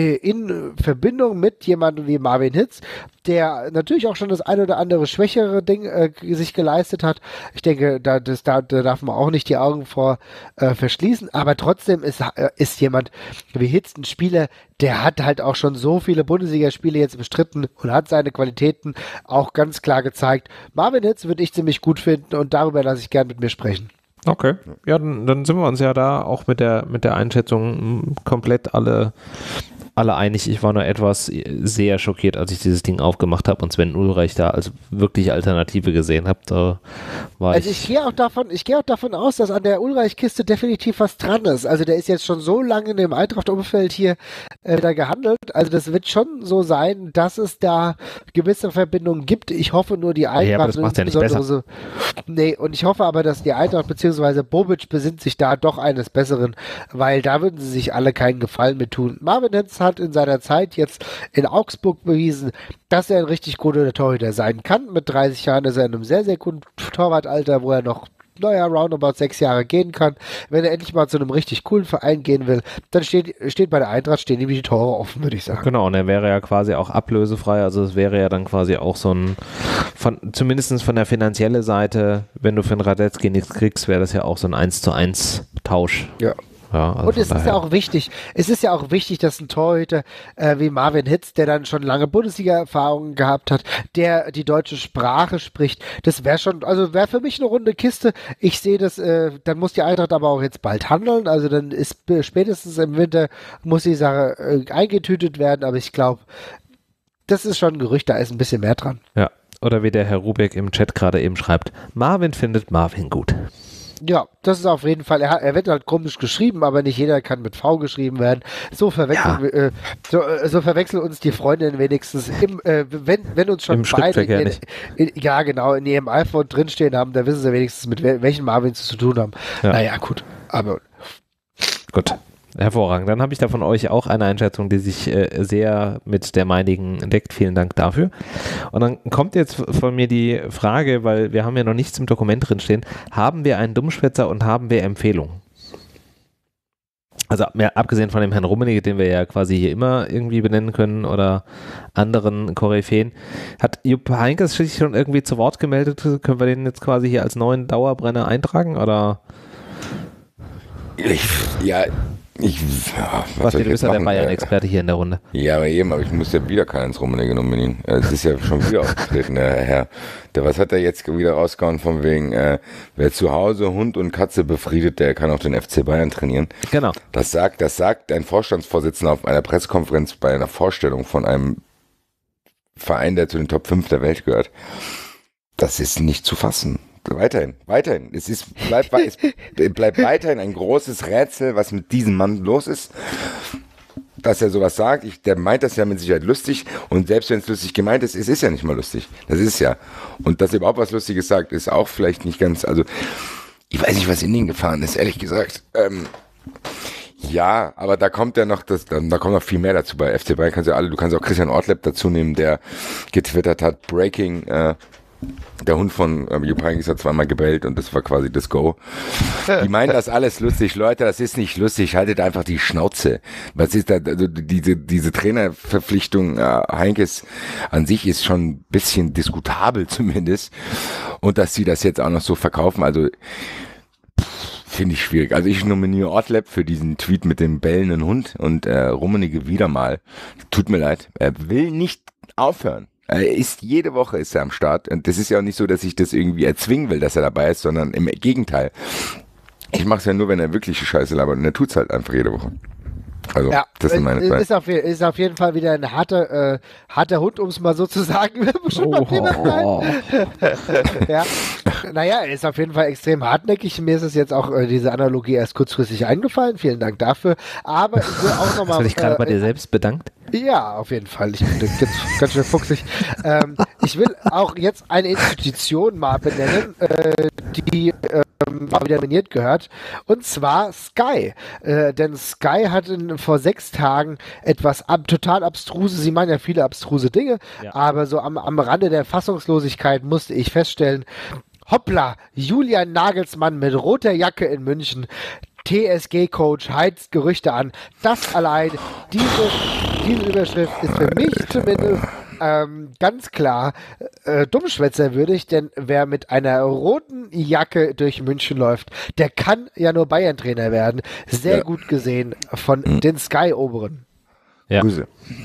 Verbindung mit jemandem wie Marvin Hitz, der natürlich auch schon das ein oder andere schwächere Ding sich geleistet hat. Ich denke, da darf man auch nicht die Augen vor verschließen, aber trotzdem ist jemand wie Hitz ein Spieler, der hat halt auch schon so viele Bundesligaspiele jetzt bestritten und hat seine Qualitäten auch ganz klar gezeigt. Marvin Hitz würde ich ziemlich gut finden und darüber lasse ich gern mit mir sprechen. Okay, ja, dann sind wir uns ja da auch mit der Einschätzung komplett alle einig. Ich war nur etwas sehr schockiert, als ich dieses Ding aufgemacht habe und Sven Ulreich da als wirklich Alternative gesehen habe. Ich gehe auch davon aus, dass an der Ulreich-Kiste definitiv was dran ist. Also der ist jetzt schon so lange in dem Eintracht-Umfeld hier da gehandelt. Also das wird schon so sein, dass es da gewisse Verbindungen gibt. Ich hoffe nur, die Eintracht... Ja, aber das macht ja nicht besser. Nee, und ich hoffe aber, dass die Eintracht bzw. Bobic besinnt sich da doch eines Besseren, weil da würden sie sich alle keinen Gefallen mit tun. Marvin Hitz hat in seiner Zeit jetzt in Augsburg bewiesen, dass er ein richtig guter Torhüter sein kann. Mit 30 Jahren ist er in einem sehr, sehr guten Torwartalter, wo er noch roundabout 6 Jahre gehen kann. Wenn er endlich mal zu einem richtig coolen Verein gehen will, dann steht bei der Eintracht, stehen ihm die Tore offen, würde ich sagen. Genau, und er wäre ja quasi auch ablösefrei, also es wäre ja dann quasi auch so ein, zumindest von der finanziellen Seite, wenn du für einen Radetzky nichts kriegst, wäre das ja auch so ein 1:1 Tausch. Ja. Ja, also und es ist ja auch wichtig, dass ein Torhüter wie Marvin Hitz, der dann schon lange Bundesliga-Erfahrungen gehabt hat, der die deutsche Sprache spricht, das wäre für mich eine runde Kiste. Ich sehe das, dann muss die Eintracht aber auch jetzt bald handeln, also dann ist spätestens im Winter muss die Sache eingetütet werden, aber ich glaube, das ist schon ein Gerücht, da ist ein bisschen mehr dran. Ja, oder wie der Herr Rubeck im Chat gerade eben schreibt, Marvin findet Marvin gut. Ja, das ist auf jeden Fall, er wird halt komisch geschrieben, aber nicht jeder kann mit V geschrieben werden. So verwechseln, so verwechseln uns die Freundinnen wenigstens, wenn uns schon beide ja genau, in ihrem iPhone drinstehen haben, da wissen sie wenigstens, mit welchen Marvin sie zu tun haben. Ja. Naja, gut. Aber gut. Hervorragend. Dann habe ich da von euch auch eine Einschätzung, die sich sehr mit der meinigen deckt. Vielen Dank dafür. Und dann kommt jetzt von mir die Frage, weil wir haben ja noch nichts im Dokument drinstehen, haben wir einen Dummschwätzer und haben wir Empfehlungen? Also abgesehen von dem Herrn Rummenigge, den wir ja quasi hier immer irgendwie benennen können oder anderen Koryphäen, hat Jupp Heynckes sich schon irgendwie zu Wort gemeldet? Können wir den jetzt quasi hier als neuen Dauerbrenner eintragen oder? Was du bist ja der Bayern-Experte hier in der Runde. Ja, aber ich muss ja wieder Karl-Heinz Rummenigge nominieren. Es ist ja schon wieder aufgetreten, der Herr. Was hat er jetzt wieder rausgehauen von wegen, wer zu Hause Hund und Katze befriedet, der kann auch den FC Bayern trainieren. Genau. Das sagt ein Vorstandsvorsitzender auf einer Pressekonferenz bei einer Vorstellung von einem Verein, der zu den Top 5 der Welt gehört. Das ist nicht zu fassen. Weiterhin. Es bleibt weiterhin ein großes Rätsel, was mit diesem Mann los ist. Dass er sowas sagt, der meint das ja mit Sicherheit lustig und selbst wenn es lustig gemeint ist, es ist ja nicht mal lustig. Das ist ja. Und dass er überhaupt was Lustiges sagt, ist auch vielleicht nicht ganz, also ich weiß nicht, was in ihn gefahren ist, ehrlich gesagt. Ja, aber da kommt ja noch da kommt noch viel mehr dazu bei FC Bayern. Du kannst auch Christian Ortlepp dazu nehmen, der getwittert hat, Breaking, der Hund von Jupp Heynckes hat zweimal gebellt und das war quasi das Go. Die meinen das alles lustig. Leute, das ist nicht lustig. Haltet einfach die Schnauze. Was ist da, also diese Trainerverpflichtung Heynckes an sich ist schon ein bisschen diskutabel zumindest. Und dass sie das jetzt auch noch so verkaufen, also finde ich schwierig. Also ich nominiere Ortlepp für diesen Tweet mit dem bellenden Hund und Rummenigge wieder mal. Tut mir leid. Er will nicht aufhören. Jede Woche ist er am Start und das ist ja auch nicht so, dass ich das irgendwie erzwingen will, dass er dabei ist, sondern im Gegenteil. Ich mache es ja nur, wenn er wirkliche Scheiße labert und er tut's halt einfach jede Woche. Also, ja, das sind meine ist auf jeden Fall wieder ein harter Hund, um es mal so zu sagen. Ja. Naja, er ist auf jeden Fall extrem hartnäckig. Mir ist es jetzt auch diese Analogie erst kurzfristig eingefallen. Vielen Dank dafür. Aber ich will auch nochmal... Hast du dich gerade bei dir selbst bedankt? Ja, auf jeden Fall. Ich bin ganz schön fuchsig. Ich will auch jetzt eine Institution mal benennen, die mal wieder nominiert gehört. Und zwar Sky. Denn Sky hat vor 6 Tagen etwas total abstruse, sie meinen ja viele abstruse Dinge, aber so am Rande der Fassungslosigkeit musste ich feststellen, hoppla, Julian Nagelsmann mit roter Jacke in München, TSG-Coach heizt Gerüchte an. Das allein, diese Überschrift ist für mich zumindest ganz klar dummschwätzerwürdig, denn wer mit einer roten Jacke durch München läuft, der kann ja nur Bayern-Trainer werden. Sehr gut gesehen von den Sky-Oberen. Ja. Das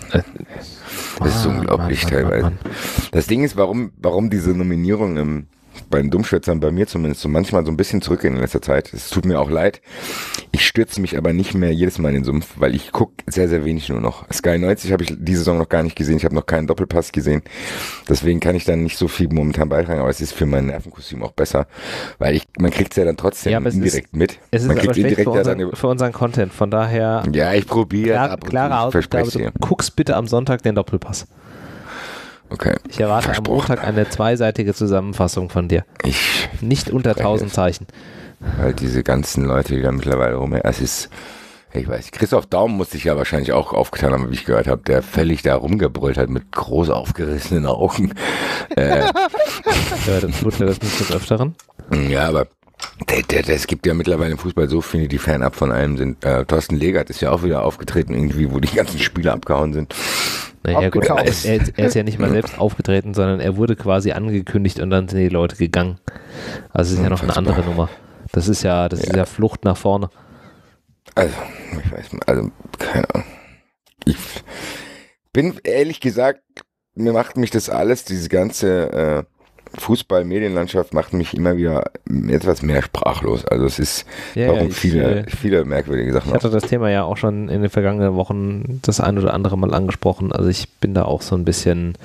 ist unglaublich teilweise. Das Ding ist, warum diese Nominierung bei den Dummschwätzern, bei mir zumindest, so manchmal so ein bisschen zurückgehen in letzter Zeit. Es tut mir auch leid. Ich stürze mich aber nicht mehr jedes Mal in den Sumpf, weil ich gucke sehr, sehr wenig nur noch. Sky 90 habe ich diese Saison noch gar nicht gesehen. Ich habe noch keinen Doppelpass gesehen. Deswegen kann ich dann nicht so viel momentan beitragen, aber es ist für mein Nervenkostüm auch besser, weil man kriegt es ja dann trotzdem indirekt mit. Es ist man aber schlecht für unseren Content, von daher... Ja, ich probiere. Klare Ausgabe, du guckst bitte am Sonntag den Doppelpass. Okay. Ich erwarte am Montag eine 2-seitige Zusammenfassung von dir. Nicht unter 1000 Zeichen. Weil diese ganzen Leute, die da mittlerweile ich weiß, Christoph Daum musste ich ja wahrscheinlich auch aufgetan haben, wie ich gehört habe, der völlig da rumgebrüllt hat mit groß aufgerissenen Augen. Ja, das tut mir das nicht des Öfteren. Ja, aber es gibt ja mittlerweile im Fußball so viele, die fernab von allem sind. Thorsten Legert ist ja auch wieder aufgetreten, irgendwie, wo die ganzen Spieler abgehauen sind. Naja, gut, er ist ja nicht mal selbst aufgetreten, sondern er wurde quasi angekündigt und dann sind die Leute gegangen. Also es ist ja noch eine andere Nummer. Das ist ja Flucht nach vorne. Also, ich weiß nicht, keine Ahnung. Ich bin ehrlich gesagt, mir macht mich das alles, diese ganze Fußball-Medienlandschaft macht mich immer wieder etwas mehr sprachlos. Also es ist viele merkwürdige Sachen. Ich hatte das Thema ja auch schon in den vergangenen Wochen das ein oder andere Mal angesprochen. Also ich bin da auch so ein bisschen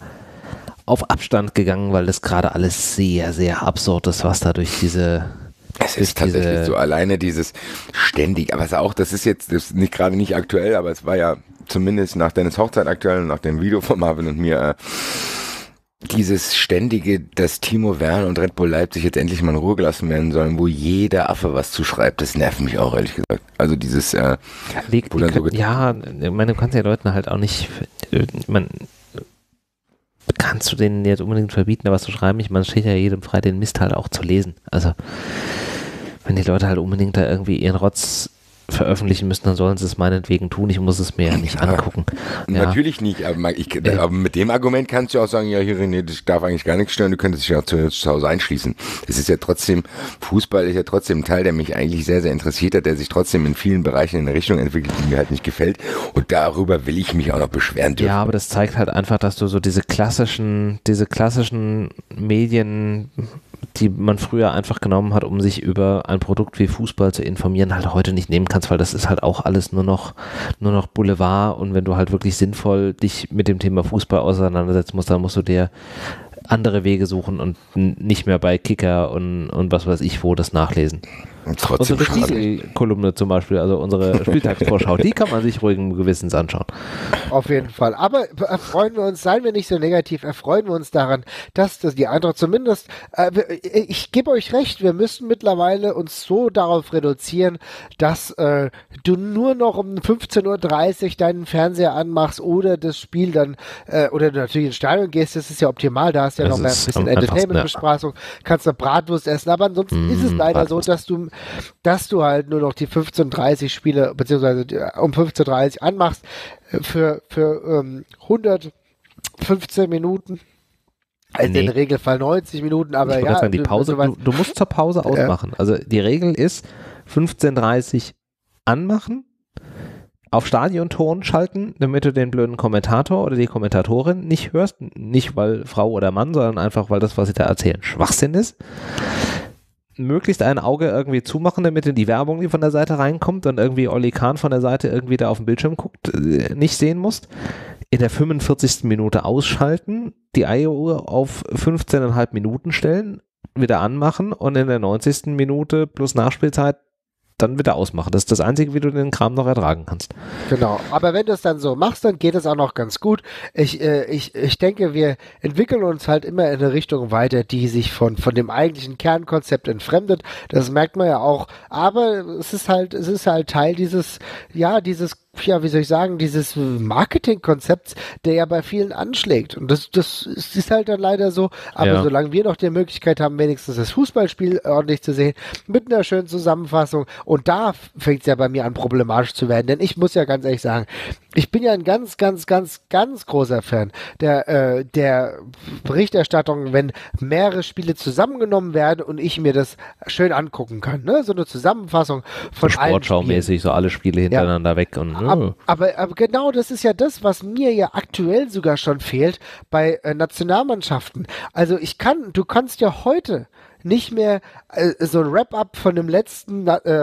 auf Abstand gegangen, weil das gerade alles sehr, sehr absurd ist, was da durch diese Es ist tatsächlich so, alleine dieses ständig, aber das ist jetzt nicht gerade nicht aktuell, aber es war ja zumindest nach Dennis Hochzeit aktuell und nach dem Video von Marvin und mir dieses ständige, dass Timo Werner und Red Bull Leipzig jetzt endlich mal in Ruhe gelassen werden sollen, wo jeder Affe was zuschreibt, das nervt mich auch, ehrlich gesagt. Also dieses, du kannst ja Leuten halt auch nicht, kannst du denen jetzt unbedingt verbieten, da was zu schreiben? Ich meine, es steht ja jedem frei, den Mist halt auch zu lesen. Also, wenn die Leute halt unbedingt da irgendwie ihren Rotz veröffentlichen müssen, dann sollen sie es meinetwegen tun. Ich muss es mir ja nicht angucken. Natürlich nicht, aber mit dem Argument kannst du auch sagen, ja, hier René, das darf eigentlich gar nichts stören, du könntest dich ja zu Hause einschließen. Es ist ja trotzdem, Fußball ist ja trotzdem ein Teil, der mich eigentlich sehr, sehr interessiert hat, der sich trotzdem in vielen Bereichen in eine Richtung entwickelt, die mir halt nicht gefällt, und darüber will ich mich auch noch beschweren dürfen. Ja, aber das zeigt halt einfach, dass du so diese klassischen Medien, die man früher einfach genommen hat, um sich über ein Produkt wie Fußball zu informieren, halt heute nicht nehmen kannst, weil das ist halt auch alles nur noch Boulevard, und wenn du halt wirklich sinnvoll dich mit dem Thema Fußball auseinandersetzen musst, dann musst du dir andere Wege suchen und nicht mehr bei Kicker und was weiß ich wo das nachlesen. Unsere Spiegel-Kolumne zum Beispiel, also unsere Spieltagsvorschau, die kann man sich ruhigen Gewissens anschauen. Auf jeden Fall. Aber erfreuen wir uns, seien wir nicht so negativ, erfreuen wir uns daran, dass das die Eintracht zumindest, ich gebe euch recht, wir müssen mittlerweile uns so darauf reduzieren, dass du nur noch um 15:30 Uhr deinen Fernseher anmachst oder das Spiel dann, oder du natürlich ins Stadion gehst, das ist ja optimal, da hast du ja noch mehr ein bisschen Entertainment-Bespaßung, kannst noch Bratwurst essen, aber ansonsten ist es leider so, dass du halt nur noch die 15:30 Spiele, beziehungsweise um 15:30 anmachst, für 115 Minuten. Also in Regelfall 90 Minuten, aber ja. Sagen, die Pause, du musst zur Pause ausmachen. Also die Regel ist 15:30 anmachen, auf Stadionton schalten, damit du den blöden Kommentator oder die Kommentatorin nicht hörst. Nicht, weil Frau oder Mann, sondern einfach, weil das, was sie da erzählen, Schwachsinn ist. Möglichst ein Auge irgendwie zumachen, damit du die Werbung, die von der Seite reinkommt und irgendwie Olli Kahn von der Seite irgendwie da auf dem Bildschirm guckt, nicht sehen musst. In der 45. Minute ausschalten, die Eieruhr auf 15,5 Minuten stellen, wieder anmachen und in der 90. Minute plus Nachspielzeit dann wieder ausmachen. Das ist das Einzige, wie du den Kram noch ertragen kannst. Genau, aber wenn du es dann so machst, dann geht es auch noch ganz gut. Ich denke, wir entwickeln uns halt immer in eine Richtung weiter, die sich von dem eigentlichen Kernkonzept entfremdet. Das merkt man ja auch. Aber es ist halt Teil dieses Marketingkonzepts, der ja bei vielen anschlägt. Und das ist halt dann leider so. Aber solange wir noch die Möglichkeit haben, wenigstens das Fußballspiel ordentlich zu sehen, mit einer schönen Zusammenfassung, und da fängt es ja bei mir an, problematisch zu werden. Denn ich muss ja ganz ehrlich sagen, ich bin ja ein ganz, ganz, ganz, ganz großer Fan der Berichterstattung, wenn mehrere Spiele zusammengenommen werden und ich mir das schön angucken kann. Ne? So eine Zusammenfassung von allen Sportschau-mäßig, so alle Spiele hintereinander weg. Und, aber genau das ist ja das, was mir ja aktuell sogar schon fehlt bei Nationalmannschaften. Also du kannst ja heute nicht mehr so ein Wrap-up von dem letzten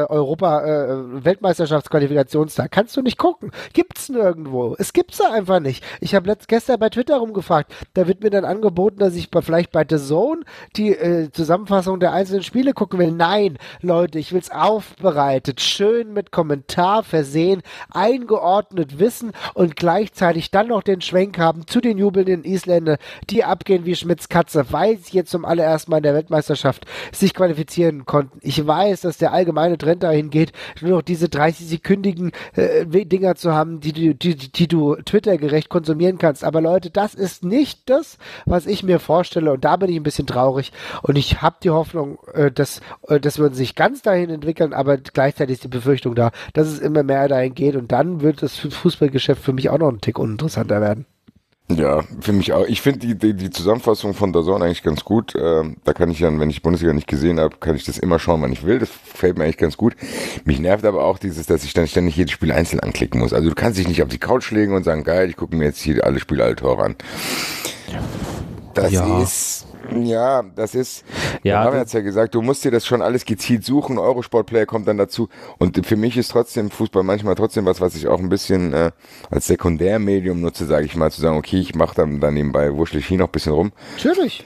Weltmeisterschaftsqualifikationstag. Kannst du nicht gucken. Gibt's nirgendwo. Es gibt's da einfach nicht. Ich habe gestern bei Twitter rumgefragt. Da wird mir dann angeboten, dass ich vielleicht bei The Zone die Zusammenfassung der einzelnen Spiele gucken will. Nein, Leute, ich will's aufbereitet, schön mit Kommentar versehen, eingeordnet wissen und gleichzeitig dann noch den Schwenk haben zu den jubelnden Isländer, die abgehen wie Schmitz Katze, weil sie jetzt zum allerersten Mal in der Weltmeisterschaft sich qualifizieren konnten. Ich weiß, dass der allgemeine Trend dahin geht, nur noch diese 30-sekündigen Dinger zu haben, die du Twitter-gerecht konsumieren kannst. Aber Leute, das ist nicht das, was ich mir vorstelle, und da bin ich ein bisschen traurig, und ich habe die Hoffnung, dass wir sich ganz dahin entwickeln, aber gleichzeitig ist die Befürchtung da, dass es immer mehr dahin geht, und dann wird das Fußballgeschäft für mich auch noch einen Tick uninteressanter werden. Ja, für mich auch. Ich finde die Zusammenfassung von DAZN eigentlich ganz gut. Da kann ich dann, wenn ich Bundesliga nicht gesehen habe, kann ich das immer schauen, wann ich will. Das gefällt mir eigentlich ganz gut. Mich nervt aber auch dass ich dann ständig jedes Spiel einzeln anklicken muss. Also du kannst dich nicht auf die Couch legen und sagen, geil, ich gucke mir jetzt hier alle Spiele, alle Tore an. Das ist... Ja, Marvin hat es ja gesagt, du musst dir das schon alles gezielt suchen, Eurosport-Player kommt dann dazu, und für mich ist trotzdem Fußball manchmal trotzdem was ich auch ein bisschen als Sekundärmedium nutze, sage ich mal, zu sagen, okay, ich mache dann nebenbei, wurschtel ich hier noch ein bisschen rum. Natürlich.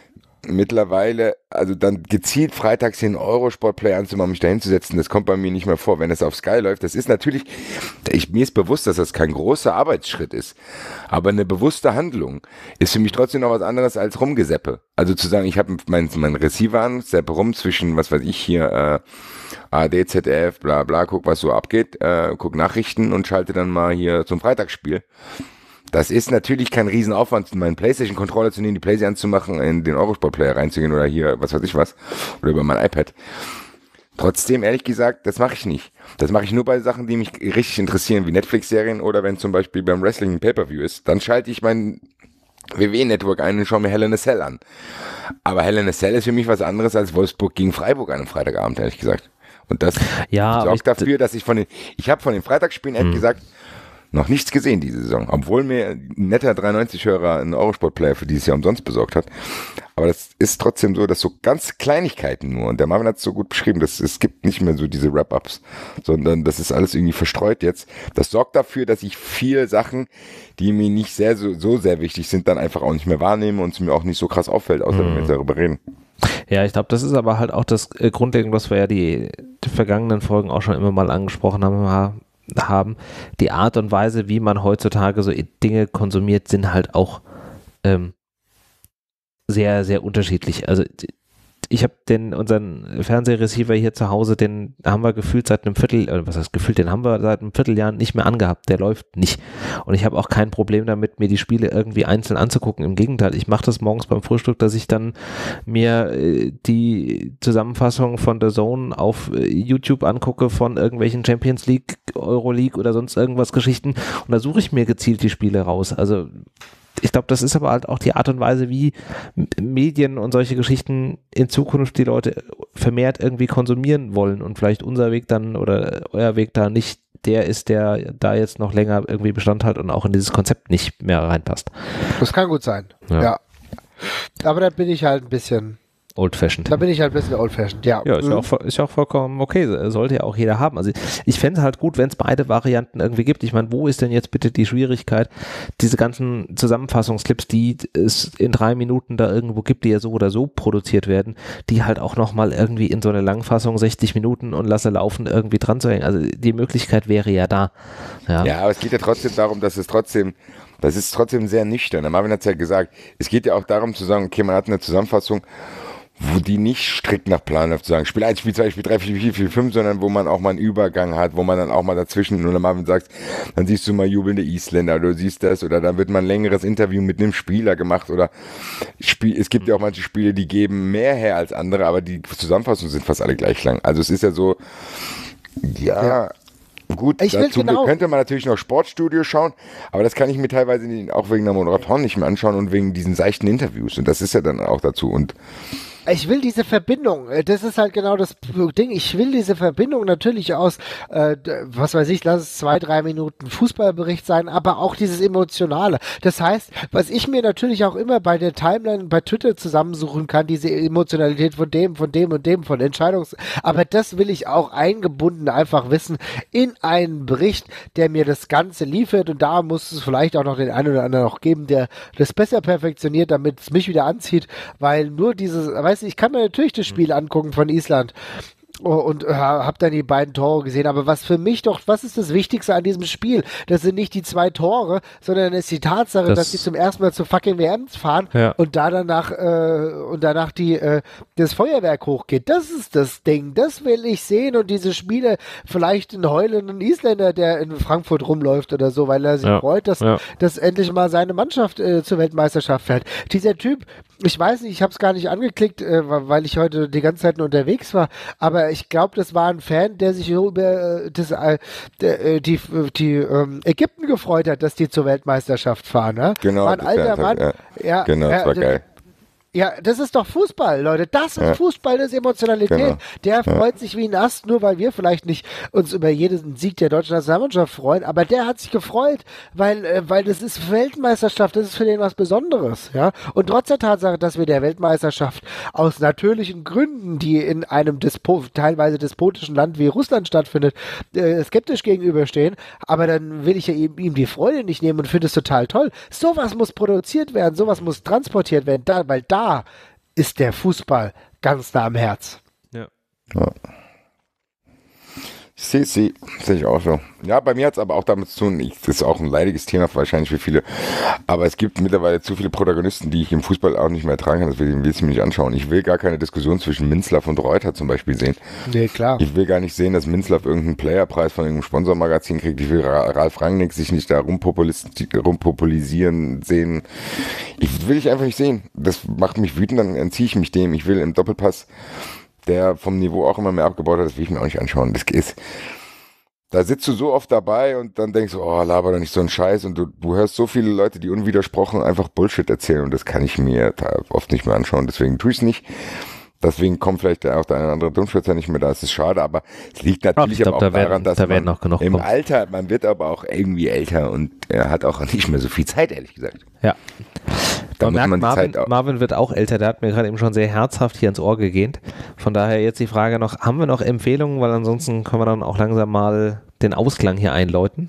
mittlerweile, also dann gezielt freitags den Eurosport-Play anzumachen, mich da hinzusetzen, das kommt bei mir nicht mehr vor, wenn es auf Sky läuft. Das ist natürlich, mir ist bewusst, dass das kein großer Arbeitsschritt ist, aber eine bewusste Handlung ist für mich trotzdem noch was anderes als Rumgeseppe. Also zu sagen, ich habe meinen Receiver an, seppe rum zwischen, was weiß ich, hier ARD, ZDF, bla bla, guck, was so abgeht, guck Nachrichten und schalte dann mal hier zum Freitagsspiel. Das ist natürlich kein Riesenaufwand, meinen PlayStation-Controller zu nehmen, die PlayStation anzumachen, in den Eurosport-Player reinzugehen oder hier, was weiß ich was, oder über mein iPad. Trotzdem, ehrlich gesagt, das mache ich nicht. Das mache ich nur bei Sachen, die mich richtig interessieren, wie Netflix-Serien oder wenn zum Beispiel beim Wrestling ein Pay-Per-View ist, dann schalte ich mein WWE-Network ein und schaue mir Hell in a Cell an. Aber Hell in a Cell ist für mich was anderes als Wolfsburg gegen Freiburg an einem Freitagabend, ehrlich gesagt. Und das sorgt dafür, dass ich habe von den Freitagsspielen ehrlich gesagt noch nichts gesehen diese Saison, obwohl mir ein netter 93-Hörer einen Eurosport-Player für dieses Jahr umsonst besorgt hat. Aber das ist trotzdem so, dass so ganz Kleinigkeiten nur, und der Marvin hat es so gut beschrieben, dass es gibt nicht mehr so diese Wrap-Ups, sondern das ist alles irgendwie verstreut jetzt. Das sorgt dafür, dass ich viele Sachen, die mir nicht so sehr wichtig sind, dann einfach auch nicht mehr wahrnehme und es mir auch nicht so krass auffällt, außer wenn wir jetzt darüber reden. Ja, ich glaube, das ist aber halt auch das Grundlegende, was wir ja die vergangenen Folgen auch schon immer mal angesprochen haben. Die Art und Weise, wie man heutzutage so Dinge konsumiert, sind halt auch sehr, sehr unterschiedlich. Also ich habe unseren Fernsehreceiver hier zu Hause, den haben wir gefühlt seit einem den haben wir seit einem Vierteljahr nicht mehr angehabt. Der läuft nicht. Und ich habe auch kein Problem damit, mir die Spiele irgendwie einzeln anzugucken. Im Gegenteil, ich mache das morgens beim Frühstück, dass ich dann mir die Zusammenfassung von The Zone auf YouTube angucke von irgendwelchen Champions League, Euroleague oder sonst irgendwas Geschichten. Und da suche ich mir gezielt die Spiele raus. Also ich glaube, das ist aber halt auch die Art und Weise, wie Medien und solche Geschichten in Zukunft die Leute vermehrt irgendwie konsumieren wollen und vielleicht unser Weg dann oder euer Weg da nicht der ist, der da jetzt noch länger irgendwie Bestand hat und auch in dieses Konzept nicht mehr reinpasst. Das kann gut sein, ja. Aber da bin ich halt ein bisschen old-fashioned. Da bin ich halt ein bisschen old-fashioned, ja. Ja, ist ja auch vollkommen okay. Sollte ja auch jeder haben. Also ich fände es halt gut, wenn es beide Varianten irgendwie gibt. Ich meine, wo ist denn jetzt bitte die Schwierigkeit, diese ganzen Zusammenfassungsclips, die es in 3 Minuten da irgendwo gibt, die ja so oder so produziert werden, die halt auch nochmal irgendwie in so eine Langfassung 60 Minuten und lasse laufen irgendwie dran zu hängen. Also die Möglichkeit wäre ja da. Ja, aber es geht ja trotzdem darum, das ist trotzdem sehr nüchtern. Der Marvin hat es ja gesagt, es geht ja auch darum zu sagen, okay, man hat eine Zusammenfassung, wo die nicht strikt nach Plan läuft, zu sagen, Spiel 1, Spiel 2, Spiel 3, Spiel 4, Spiel 5, sondern wo man auch mal einen Übergang hat, wo man dann auch mal dazwischen, oder Marvin sagt, dann siehst du mal jubelnde Isländer, oder du siehst das, oder dann wird mal ein längeres Interview mit einem Spieler gemacht, oder es gibt ja auch manche Spiele, die geben mehr her als andere, aber die Zusammenfassungen sind fast alle gleich lang. Also es ist ja so, ja. Gut, dazu könnte man natürlich noch Sportstudio schauen, aber das kann ich mir teilweise auch wegen der Moderatoren nicht mehr anschauen und wegen diesen seichten Interviews, und das ist ja dann auch dazu. Und ich will diese Verbindung, das ist halt genau das Ding, ich will diese Verbindung natürlich aus, was weiß ich, lass es 2-3 Minuten Fußballbericht sein, aber auch dieses Emotionale. Das heißt, was ich mir natürlich auch immer bei der Timeline, bei Twitter zusammensuchen kann, diese Emotionalität von dem und dem, von aber das will ich auch eingebunden einfach wissen in einen Bericht, der mir das Ganze liefert, und da muss es vielleicht auch noch den einen oder anderen noch geben, der das besser perfektioniert, damit es mich wieder anzieht, weil nur dieses, ich kann mir natürlich das Spiel angucken von Island und habe dann die beiden Tore gesehen, aber was ist das Wichtigste an diesem Spiel? Das sind nicht die 2 Tore, sondern es ist die Tatsache, dass sie zum ersten Mal zur fucking WM fahren und danach das Feuerwerk hochgeht. Das ist das Ding, das will ich sehen, und diese Spiele, vielleicht einen heulenden Isländer, der in Frankfurt rumläuft oder so, weil er sich freut, dass endlich mal seine Mannschaft zur Weltmeisterschaft fährt. Dieser Typ, ich weiß nicht, ich habe es gar nicht angeklickt, weil ich heute die ganze Zeit nur unterwegs war, aber ich glaube, das war ein Fan, der sich über die Ägypten gefreut hat, dass die zur Weltmeisterschaft fahren. Ne? Genau. War ein alter Mann. Ja, genau, das war geil. Ja, das ist doch Fußball, Leute. Das ist Fußball, das ist Emotionalität. Genau. Der freut sich wie ein Ast, nur weil wir vielleicht nicht uns über jeden Sieg der deutschen Nationalmannschaft freuen, aber der hat sich gefreut, weil das ist Weltmeisterschaft, das ist für den was Besonderes, ja. Und trotz der Tatsache, dass wir der Weltmeisterschaft aus natürlichen Gründen, die in einem teilweise despotischen Land wie Russland stattfindet, skeptisch gegenüberstehen, aber dann will ich ja ihm die Freude nicht nehmen und finde es total toll. Sowas muss produziert werden, sowas muss transportiert werden, weil da ist der Fußball ganz nah am Herz. Ja. Sehe ich auch so. Ja, bei mir hat es aber auch damit zu tun, das ist auch ein leidiges Thema wahrscheinlich für viele, aber es gibt mittlerweile zu viele Protagonisten, die ich im Fußball auch nicht mehr ertragen kann, das will ich mir nicht anschauen. Ich will gar keine Diskussion zwischen Minzlaff und Reuter zum Beispiel sehen. Nee, klar. Ich will gar nicht sehen, dass Minzlaff irgendeinen Playerpreis von irgendeinem Sponsormagazin kriegt. Ich will Ralf Rangnick sich nicht da rumpopulisieren sehen. Will ich einfach nicht sehen. Das macht mich wütend, dann entziehe ich mich dem. Ich will im Doppelpass, der vom Niveau auch immer mehr abgebaut hat, das will ich mir auch nicht anschauen. Da sitzt du so oft dabei und dann denkst du, oh, laber doch nicht so einen Scheiß und du hörst so viele Leute, die unwidersprochen einfach Bullshit erzählen und das kann ich mir da oft nicht mehr anschauen, deswegen tue ich es nicht. Deswegen kommt vielleicht auch der eine oder andere Dummschwätzer nicht mehr da, es ist schade, aber es liegt natürlich aber auch daran, dass man im Alter, man wird aber auch irgendwie älter und er hat auch nicht mehr so viel Zeit, ehrlich gesagt. Ja. Man merkt, Marvin wird auch älter, der hat mir gerade eben schon sehr herzhaft hier ins Ohr gegähnt. Von daher jetzt die Frage noch, haben wir noch Empfehlungen, weil ansonsten können wir dann auch langsam mal den Ausklang hier einläuten.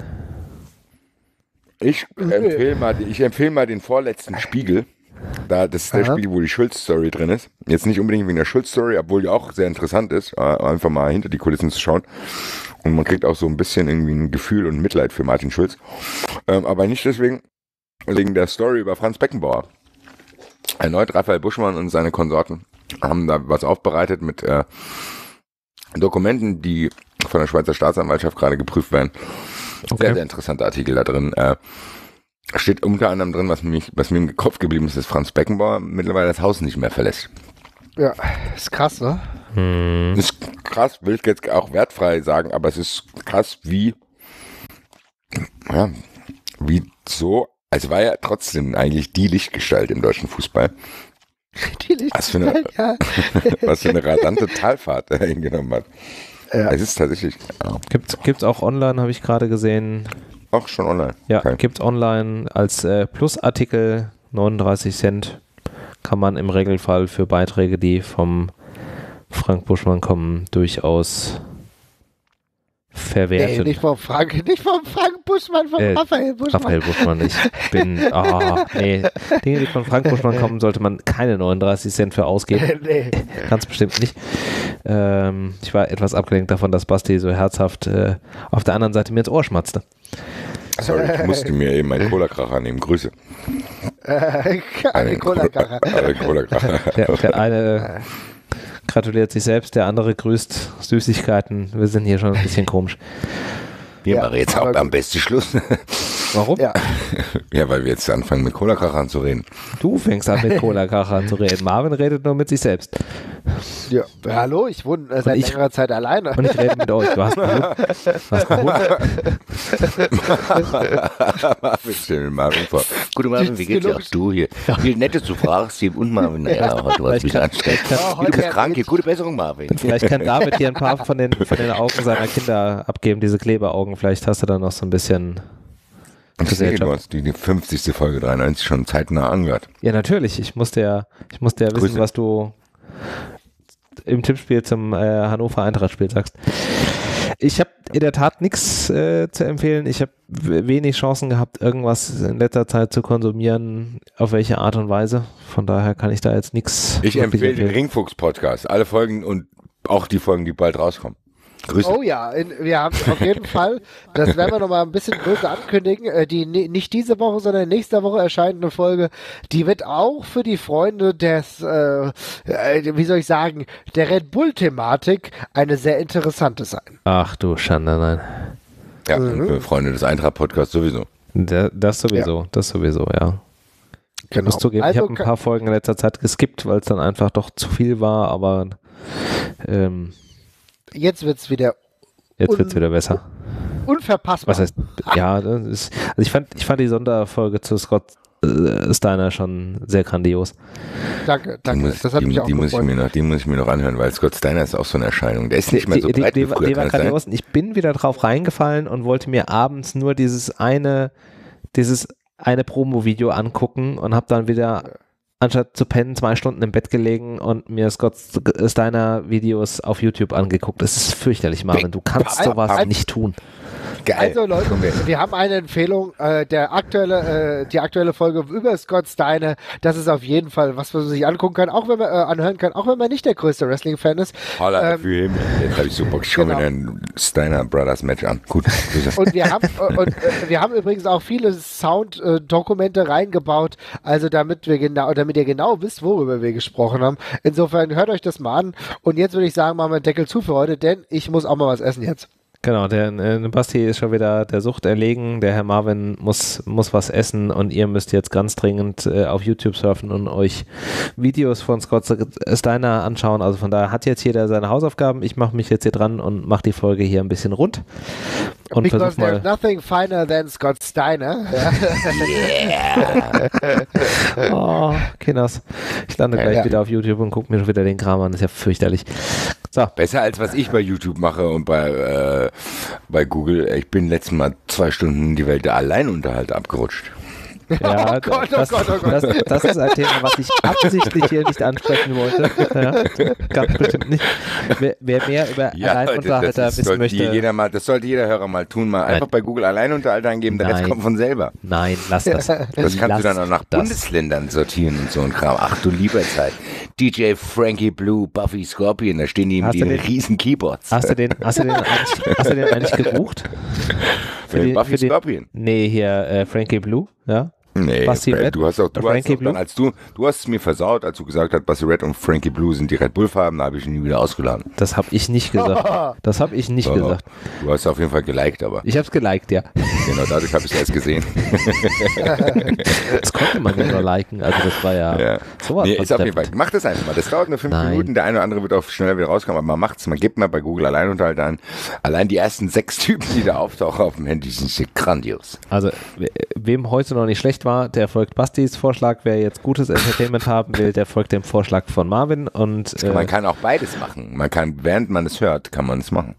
Ich empfehle mal den vorletzten Spiegel. Das ist der Spiegel, wo die Schulz-Story drin ist. Jetzt nicht unbedingt wegen der Schulz-Story, obwohl die auch sehr interessant ist, einfach mal hinter die Kulissen zu schauen. Und man kriegt auch so ein bisschen irgendwie ein Gefühl und Mitleid für Martin Schulz. Aber nicht deswegen, wegen der Story über Franz Beckenbauer. Erneut Raphael Buschmann und seine Konsorten haben da was aufbereitet mit Dokumenten, die von der Schweizer Staatsanwaltschaft gerade geprüft werden. Okay. Sehr, sehr interessanter Artikel da drin. Steht unter anderem drin, was mir im Kopf geblieben ist, dass Franz Beckenbauer mittlerweile das Haus nicht mehr verlässt. Ja, ist krass, ne? Ist krass, will ich jetzt auch wertfrei sagen, aber es ist krass, wie so. Also war ja trotzdem eigentlich die Lichtgestalt im deutschen Fußball. Die Lichtgestalt, was für eine rasante Talfahrt er hingenommen hat. Ja. Es ist tatsächlich. Ja. Gibt's auch online, habe ich gerade gesehen. Auch schon online? Ja, okay. Gibt's online als Plusartikel, 39 Cent. Kann man im Regelfall für Beiträge, die vom Frank Buschmann kommen, durchaus verwerten. Nicht vom Frank Buschmann, von Raphael Buschmann. Raphael Buschmann, ich bin, Dinge, die von Frank Buschmann kommen, sollte man keine 39 Cent für ausgeben. Nee. Ganz bestimmt nicht. Ich war etwas abgelenkt davon, dass Basti so herzhaft auf der anderen Seite mir ins Ohr schmatzte. Sorry, ich musste mir eben einen Cola-Kracher nehmen. Grüße. Einen Cola-Kracher. Der eine gratuliert sich selbst, der andere grüßt Süßigkeiten. Wir sind hier schon ein bisschen komisch. Wir machen jetzt auch am besten Schluss. Warum? Ja, weil wir jetzt anfangen mit Cola-Krachern zu reden. Du fängst an mit Cola-Krachern zu reden. Marvin redet nur mit sich selbst. Ja, hallo, ich wohne seit längerer Zeit alleine. Und ich rede mit euch. Du hast einen Hund. Marvin, stell mir Marvin vor. Gute Marvin, wie geht's dir? Ach du hier. Viel Nettes du fragst, und Marvin, naja, du hast mich anstrengend. Du bist krank hier. Gute Besserung, Marvin. Vielleicht kann David hier ein paar von den Augen seiner Kinder abgeben, diese Kleberaugen. Vielleicht hast du dann noch so ein bisschen... Du hast die 50. Folge 93 schon zeitnah angehört. Ja, natürlich. Ich musste ja wissen, was du im Tippspiel zum Hannover Eintracht-Spiel sagst. Ich habe in der Tat nichts zu empfehlen. Ich habe wenig Chancen gehabt, irgendwas in letzter Zeit zu konsumieren, auf welche Art und Weise. Von daher kann ich da jetzt nichts. Ich empfehle den Ringfuchs-Podcast. Alle Folgen und auch die Folgen, die bald rauskommen. Grüße. Oh ja, wir haben auf jeden Fall, das werden wir nochmal ein bisschen böse ankündigen, die nicht diese Woche, sondern nächste Woche erscheinende Folge, die wird auch für die Freunde des, wie soll ich sagen, der Red Bull-Thematik eine sehr interessante sein. Ach du Schande, nein. Ja, für Freunde des Eintracht-Podcasts sowieso. Das sowieso, ja. Ich muss zugeben, also, ich habe ein paar Folgen in letzter Zeit geskippt, weil es dann einfach doch zu viel war, aber jetzt wird's wieder besser. Unverpassbar. Was heißt, ja, das ist, also ich fand die Sonderfolge zu Scott Steiner schon sehr grandios. Danke. Die muss ich mir noch anhören, weil Scott Steiner ist auch so eine Erscheinung. Der ist nicht mehr so breit wie früher. Die war grandios. Ich bin wieder drauf reingefallen und wollte mir abends nur dieses eine Promo-Video angucken und habe dann wieder anstatt zu pennen, 2 Stunden im Bett gelegen und mir Scott Steiner Videos auf YouTube angeguckt. Das ist fürchterlich, Marvin. Du kannst sowas nicht tun. Geil. Also Leute, wir haben eine Empfehlung, die aktuelle Folge über Scott Steiner, das ist auf jeden Fall was man sich angucken kann, auch wenn man anhören kann, auch wenn man nicht der größte Wrestling-Fan ist. Holla, für ihn. Jetzt habe ich so Bock, schon wieder ein Steiner Brothers Match an. Gut. Und wir haben übrigens auch viele Sound-Dokumente reingebaut, also damit ihr genau wisst, worüber wir gesprochen haben. Insofern hört euch das mal an. Und jetzt würde ich sagen, machen wir einen Deckel zu für heute, denn ich muss auch mal was essen jetzt. Genau, der Basti ist schon wieder der Sucht erlegen, der Herr Marvin muss was essen und ihr müsst jetzt ganz dringend auf YouTube surfen und euch Videos von Scott Steiner anschauen. Also von daher hat jetzt jeder seine Hausaufgaben. Ich mache mich jetzt hier dran und mache die Folge hier ein bisschen rund. Und Because there's nothing finer than Scott Steiner. Yeah. Oh, Kinders. Ich lande gleich wieder auf YouTube und gucke mir schon wieder den Kram an. Das ist ja fürchterlich. So. Besser als was ich bei YouTube mache und bei Google. Ich bin letztes Mal 2 Stunden die Welt der Alleinunterhalter abgerutscht. Ja, oh Gott. Das ist ein Thema, was ich absichtlich hier nicht ansprechen wollte. Ja, ganz bestimmt nicht. Wer mehr über Alleinunterhalter wissen möchte. Das sollte jeder Hörer mal tun. Einfach bei Google Alleinunterhalter eingeben, der Rest kommt von selber. Nein, lass das. Das kannst du dann auch nach Bundesländern sortieren und so ein Kram. Ach du lieber Zeit. DJ Frankie Blue, Buffy Scorpion, da stehen die mit ihren riesen Keyboards. Hast du den eigentlich gebucht? Buffy Scorpion? Nee, hier Frankie Blue, ja. Nee, du hast es mir versaut, als du gesagt hast, Bassi Red und Frankie Blue sind die Red Bull-Farben, da habe ich ihn nie wieder ausgeladen. Das habe ich nicht gesagt. Gesagt. Du hast es auf jeden Fall geliked, aber. Ich habe es geliked, ja. Genau, dadurch habe ich es erst gesehen. Das konnte man ja nur liken, also das war ja sowas. Nee, ist auf jeden Fall. Mach das einfach mal. Das dauert nur 5 Minuten, der eine oder andere wird auch schneller wieder rauskommen, aber man macht's, man gibt mal bei Google Alleinunterhalter an. Allein die ersten 6 Typen, die da auftauchen auf dem Handy, sind grandios. Also, wem heute noch nicht schlecht war, der folgt Bastis Vorschlag. Wer jetzt gutes Entertainment haben will, der folgt dem Vorschlag von Marvin. Und man kann auch beides machen. Man kann, während man es hört, kann man es machen.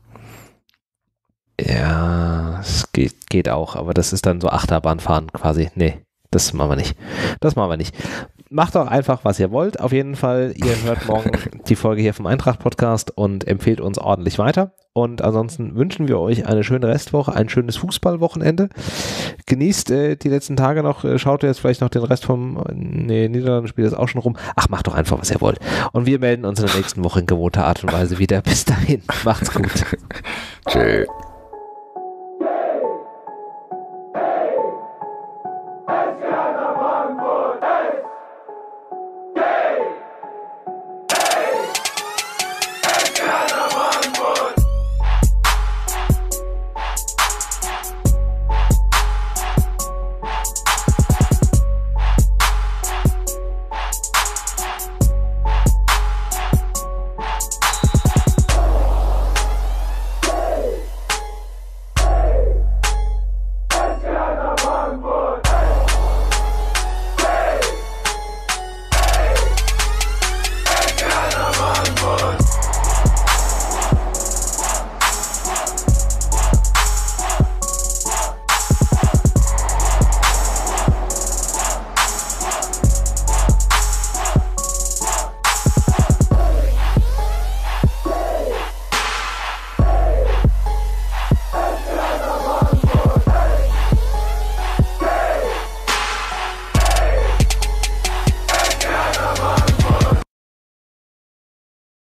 Ja, es geht auch, aber das ist dann so Achterbahnfahren quasi. Nee, das machen wir nicht. Macht doch einfach, was ihr wollt. Auf jeden Fall, ihr hört morgen die Folge hier vom Eintracht-Podcast und empfehlt uns ordentlich weiter. Und ansonsten wünschen wir euch eine schöne Restwoche, ein schönes Fußballwochenende. Genießt die letzten Tage noch, schaut jetzt vielleicht noch den Rest vom Niederlande-Spiel ist auch schon rum. Ach, macht doch einfach, was ihr wollt. Und wir melden uns in der nächsten Woche in gewohnter Art und Weise wieder. Bis dahin, macht's gut. Tschö.